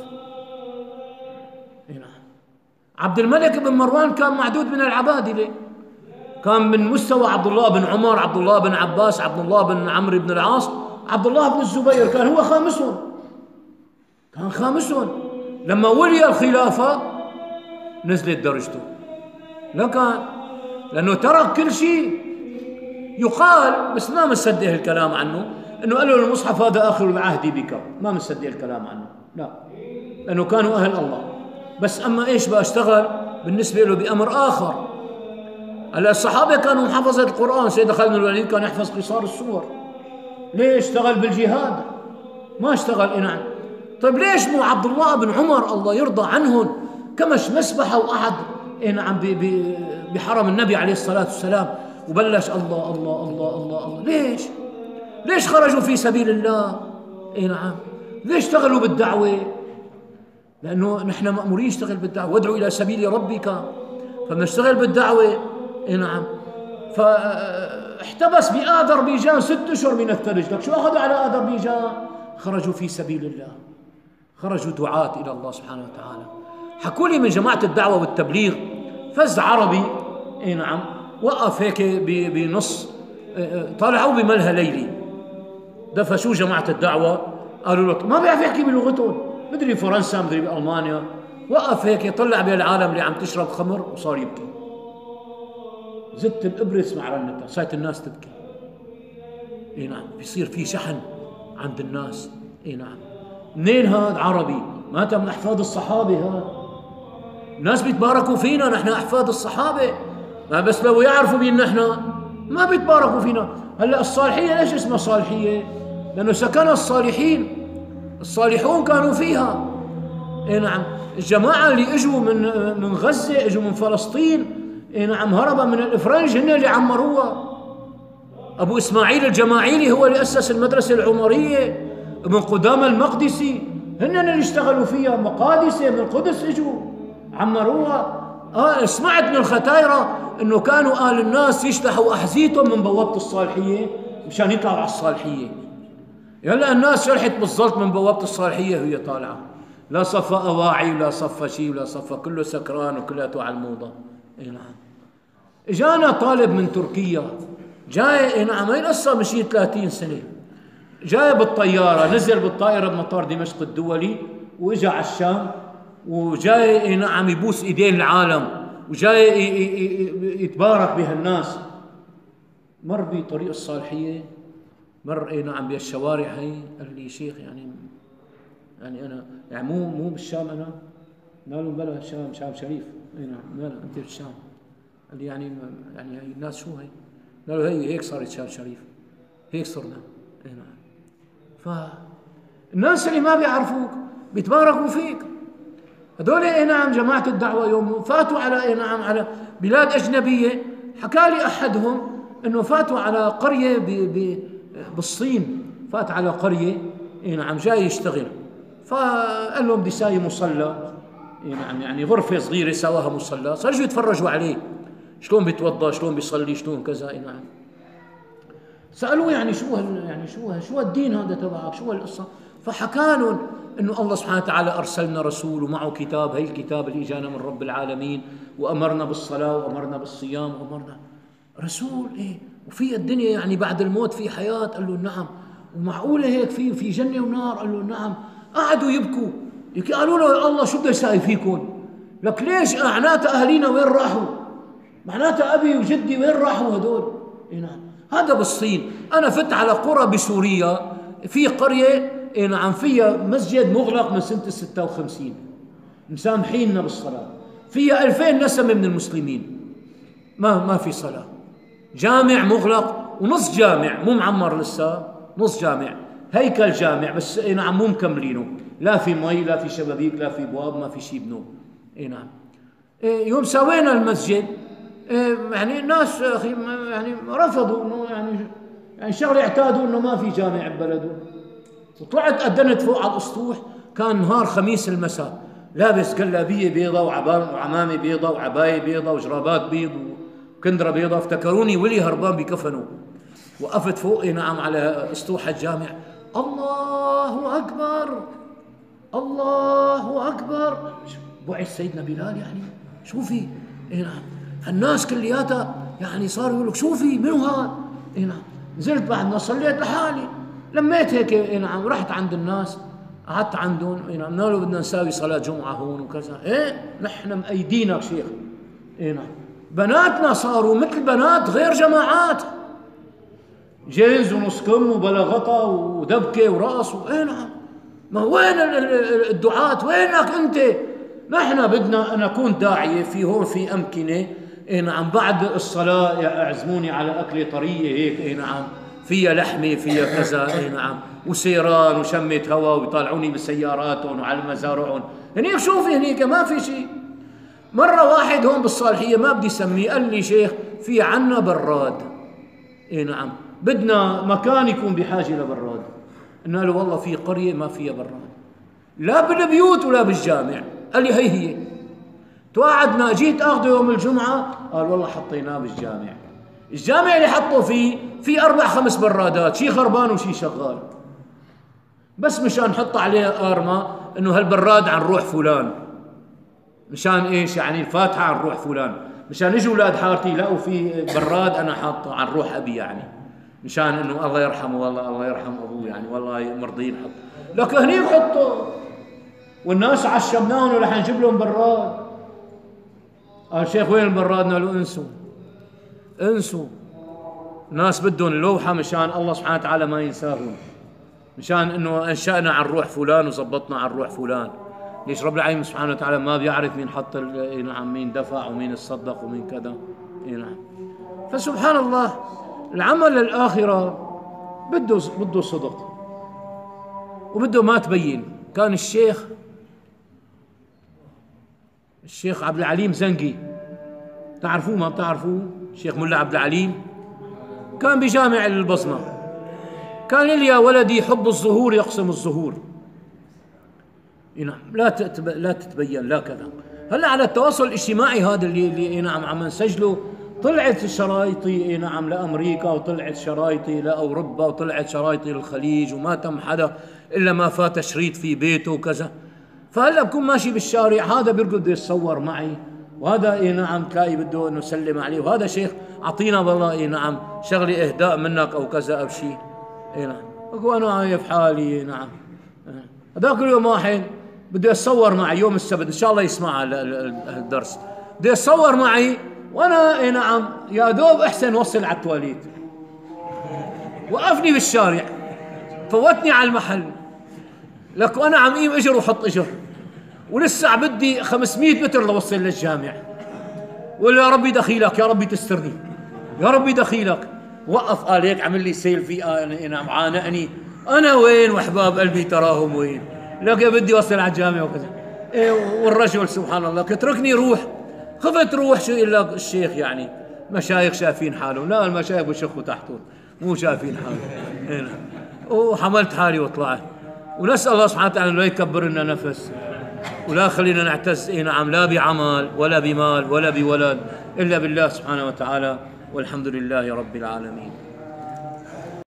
هنا عبد الملك بن مروان كان معدود من العبادلة، كان من مستوى عبد الله بن عمر، عبد الله بن عباس، عبد الله بن عمرو بن العاص، عبد الله بن الزبير، كان هو خامسهم، كان خامسهم. لما ولي الخلافة نزلت درجته، لا كان، لأنه ترك كل شيء. يقال بس ما مصدق الكلام عنه انه قال له المصحف هذا اخر العهد بك، ما مصدق الكلام عنه، لا، لانه كانوا اهل الله. بس اما ايش بقى اشتغل بالنسبه له بامر اخر. هلا الصحابه كانوا محفظه القران، سيدنا خالد بن الوليد كان يحفظ قصار السور. ليش؟ اشتغل بالجهاد، ما اشتغل انعم. طيب ليش مو عبد الله بن عمر الله يرضى عنهم كمش مسبحه وقعد انعم بحرم النبي عليه الصلاه والسلام وبلش الله الله الله الله الله. ليش؟ ليش خرجوا في سبيل الله؟ اي نعم. ليش اشتغلوا بالدعوة؟ لأنه نحن مأمورين نشتغل بالدعوة، وادعوا إلى سبيل ربك، فبنشتغل بالدعوة. اي نعم. فاحتبس بآذربيجان ست أشهر من الثلج، لك شو أخذوا على آذربيجان؟ خرجوا في سبيل الله، خرجوا دعاة إلى الله سبحانه وتعالى. حكوا لي من جماعة الدعوة والتبليغ فز عربي، اي نعم، وقف هيك بنص، طلعوا بملهى ليلي، دفشوا جماعة الدعوة، قالوا له ما بيعرف يحكي بلغتهم، مدري فرنسا مدري بألمانيا، وقف هيك يطلع بالعالم اللي عم تشرب خمر وصار يبكي. زدت الإبرة اسمع رنتها، صارت الناس تبكي. اي نعم، بيصير في شحن عند الناس. اي نعم. منين هذا؟ عربي، مات من أحفاد الصحابة. هذا الناس بيتباركوا فينا، نحن أحفاد الصحابة، ما بس لو يعرفوا بأن نحن ما بيتباركوا فينا. هلا الصالحية ليش اسمها صالحية؟ لأنه سكن الصالحين، الصالحون كانوا فيها. اي نعم. الجماعة اللي اجوا من من غزة، اجوا من فلسطين، اي نعم، هربا من الإفرنج، هن اللي عمروها. أبو إسماعيل الجماعيلي هو اللي أسس المدرسة العمرية، ابن قدامى المقدسي هن اللي اشتغلوا فيها، مقادسة من القدس اجوا عمروها. آه سمعت من الختايرة انه كانوا اهل الناس يشلحوا احذيتهم من بوابة الصالحية مشان يطلعوا على الصالحية. هلا الناس شلحت بالضبط من بوابة الصالحية وهي طالعة، لا صفى اواعي ولا صفى شيء ولا صفى، كله سكران وكلته على الموضة. اي نعم. اجانا طالب من تركيا، جاي، اي نعم، هي القصة مشي ثلاثين سنة، جاي بالطيارة، نزل بالطائرة بمطار دمشق الدولي واجا على الشام، وجاي اي نعم يبوس ايدين العالم، وجاي يتبارك بها الناس. مر بطريق الصالحية، مر اي نعم بالشوارع هي، قال لي شيخ يعني يعني انا يعني مو مو بالشام، انا قالوا بلا شام، شام شريف، اي نعم. لا لا انت بالشام. قال لي يعني يعني هي الناس شو هي؟ قالوا هي هيك صارت شال شريف، هيك صرنا. اي نعم. فالناس اللي ما بيعرفوك بيتباركوا فيك. هذول اي نعم جماعة الدعوة يوم فاتوا على اي نعم على بلاد أجنبية، حكى لي أحدهم انه فاتوا على قرية ب ب بالصين، فات على قرية اي نعم جاي يشتغل، فقال لهم بدي ساوي مصلى، اي نعم يعني غرفة صغيرة سواها مصلى، صار يجوا يتفرجوا عليه شلون بيتوضا شلون بيصلي شلون كذا. اي نعم. سألوه يعني شو هال يعني شو هال شو الدين هذا تبعك، شو هالقصة؟ فحكى لهم انه الله سبحانه وتعالى ارسلنا رسول ومعه كتاب، هي الكتاب اللي اجانا من رب العالمين، وامرنا بالصلاة وامرنا بالصيام وامرنا. رسول ايه وفي الدنيا يعني بعد الموت في حياة؟ قال له نعم. ومعقولة هيك في في جنة ونار؟ قال له نعم. قعدوا يبكوا، قالوا له يا الله شو بده يساوي فيكم؟ لك ليش معناتها اهالينا وين راحوا؟ معناتها ابي وجدي وين راحوا هدول؟ اي نعم. هذا بالصين. انا فت على قرى بسوريا، في قرية اي نعم فيها مسجد مغلق من سنة ستة وخمسين، مسامحيننا بالصلاة، فيها ألفين نسمة من المسلمين، ما ما في صلاة، جامع مغلق ونص جامع مو معمر لسه، نص جامع هيكل جامع بس اي نعم مو مكملينه، لا في مي لا في شبابيك لا في ابواب ما في شيء بنوب. اي نعم. إيه يوم سوينا المسجد إيه يعني الناس اخي يعني رفضوا انه يعني يعني شغله اعتادوا انه ما في جامع ببلده. وطلعت أدنت فوق على الاسطوح، كان نهار خميس المساء، لابس جلابيه بيضة وعمامه بيضة وعبايه بيضة وجرابات بيض وكندره بيضة، افتكروني ولي هربان بكفنه. وقفت فوق نعم على اسطوح الجامع، الله اكبر الله اكبر. بعث سيدنا بلال يعني شو في؟ اي نعم. الناس كلياتها يعني صاروا يقولوا شو في منو هذا؟ اي نعم. نزلت بعد ما صليت لحالي، لميت هيك اي نعم، رحت عند الناس قعدت عندهم. اي نعم. قالوا بدنا نساوي صلاة جمعة هون وكذا. ايه نحن مأيدينك شيخ. اي نعم. بناتنا صاروا مثل بنات غير جماعات، جينز ونص كم وبلا غطا ودبكة ورقص. اي نعم. ما وين الدعاة؟ وينك انت؟ نحن بدنا أنا أكون داعية في هون في أمكنة اي نعم بعد الصلاة يعزموني على أكلة طرية هيك اي نعم فيها لحمة فيها كذا اي نعم وسيران وشمة هواء ويطالعوني بسياراتهم وعلى مزارعهم. هنيك شوفي هنيك ما في شيء. مرة واحد هون بالصالحية ما بدي سميه قال لي شيخ في عنا براد. اي نعم بدنا مكان يكون بحاجة لبراد. قلنا له والله في قرية ما فيها براد لا بالبيوت ولا بالجامع. قال لي هي هي. توعدنا جيت اخذه يوم الجمعة، قال والله حطيناه بالجامع. الجامع اللي حطوا فيه في اربع خمس برادات، شي خربان وشي شغال، بس مشان نحط عليه ارمى انه هالبراد عن روح فلان، مشان ايش يعني الفاتحة عن روح فلان، مشان يجوا اولاد حارتي يلاقوا في براد انا حاطه عن روح ابي، يعني مشان انه الله يرحمه والله الله يرحم ابوه يعني والله مرضين حط. لك هنيك حطوا والناس عشمناهم ورح نجيب لهم براد. قال شيخ وين البراد؟ قلنا له انسوا انسوا، ناس بدهم لوحة مشان الله سبحانه وتعالى ما ينساهم، مشان انه انشأنا عن روح فلان وزبطنا عن روح فلان. ليش رب العالمين سبحانه وتعالى ما بيعرف مين حط نعم مين دفع ومين تصدق ومين كذا. اي نعم. فسبحان الله العمل الآخرة بده بده صدق وبده ما تبين. كان الشيخ الشيخ عبد العليم زنقي، تعرفوه ما بتعرفوه؟ الشيخ ملا عبد العليم كان بجامع البصمة، كان لي يا ولدي حب الظهور يقسم الظهور. نعم لا تتب... لا تتبين لا كذا. هلا على التواصل الاجتماعي هذا اللي اللي نعم عم نسجله، طلعت شرايطي نعم لامريكا وطلعت شرايطي لاوروبا وطلعت شرايطي للخليج، وما تم حدا الا ما فات شريط في بيته وكذا. فهلا بكون ماشي بالشارع هذا بيرقد بده يتصور معي، وهذا اي نعم تلاقي بده انه يسلم عليه، وهذا شيخ اعطينا والله اي نعم شغله اهداء منك او كذا او شيء. اي نعم وانا عايف حالي. نعم هذاك اليوم واحد بده يتصور معي يوم السبت ان شاء الله يسمع الدرس، بده يتصور معي وانا اي نعم يا دوب احسن وصل على التواليت، وقفني بالشارع فوتني على المحل، لك وانا عم قيم اجر وحط اجر، ولسه بدي خمسمئة متر لوصل للجامع، ولا يا ربي دخيلك، يا ربي تسترني، يا ربي دخيلك. وقف قال هيك عمل لي سيلفي، انا عانقني، انا وين واحباب قلبي تراهم وين، لقى بدي اوصل على الجامع وكذا. إيه والرجل سبحان الله اتركني روح، خفت روح. شو يقول لك الشيخ يعني مشايخ شايفين حالهم؟ لا، المشايخ بشخوا تحتهم، مو شايفين حالهم. إيه وحملت حالي وطلعت. ونسأل الله سبحانه وتعالى لا يكبر لنا نفس، ولا خلينا نعتز إيه نعم لا بعمل ولا بمال ولا بولد إلا بالله سبحانه وتعالى، والحمد لله رب العالمين.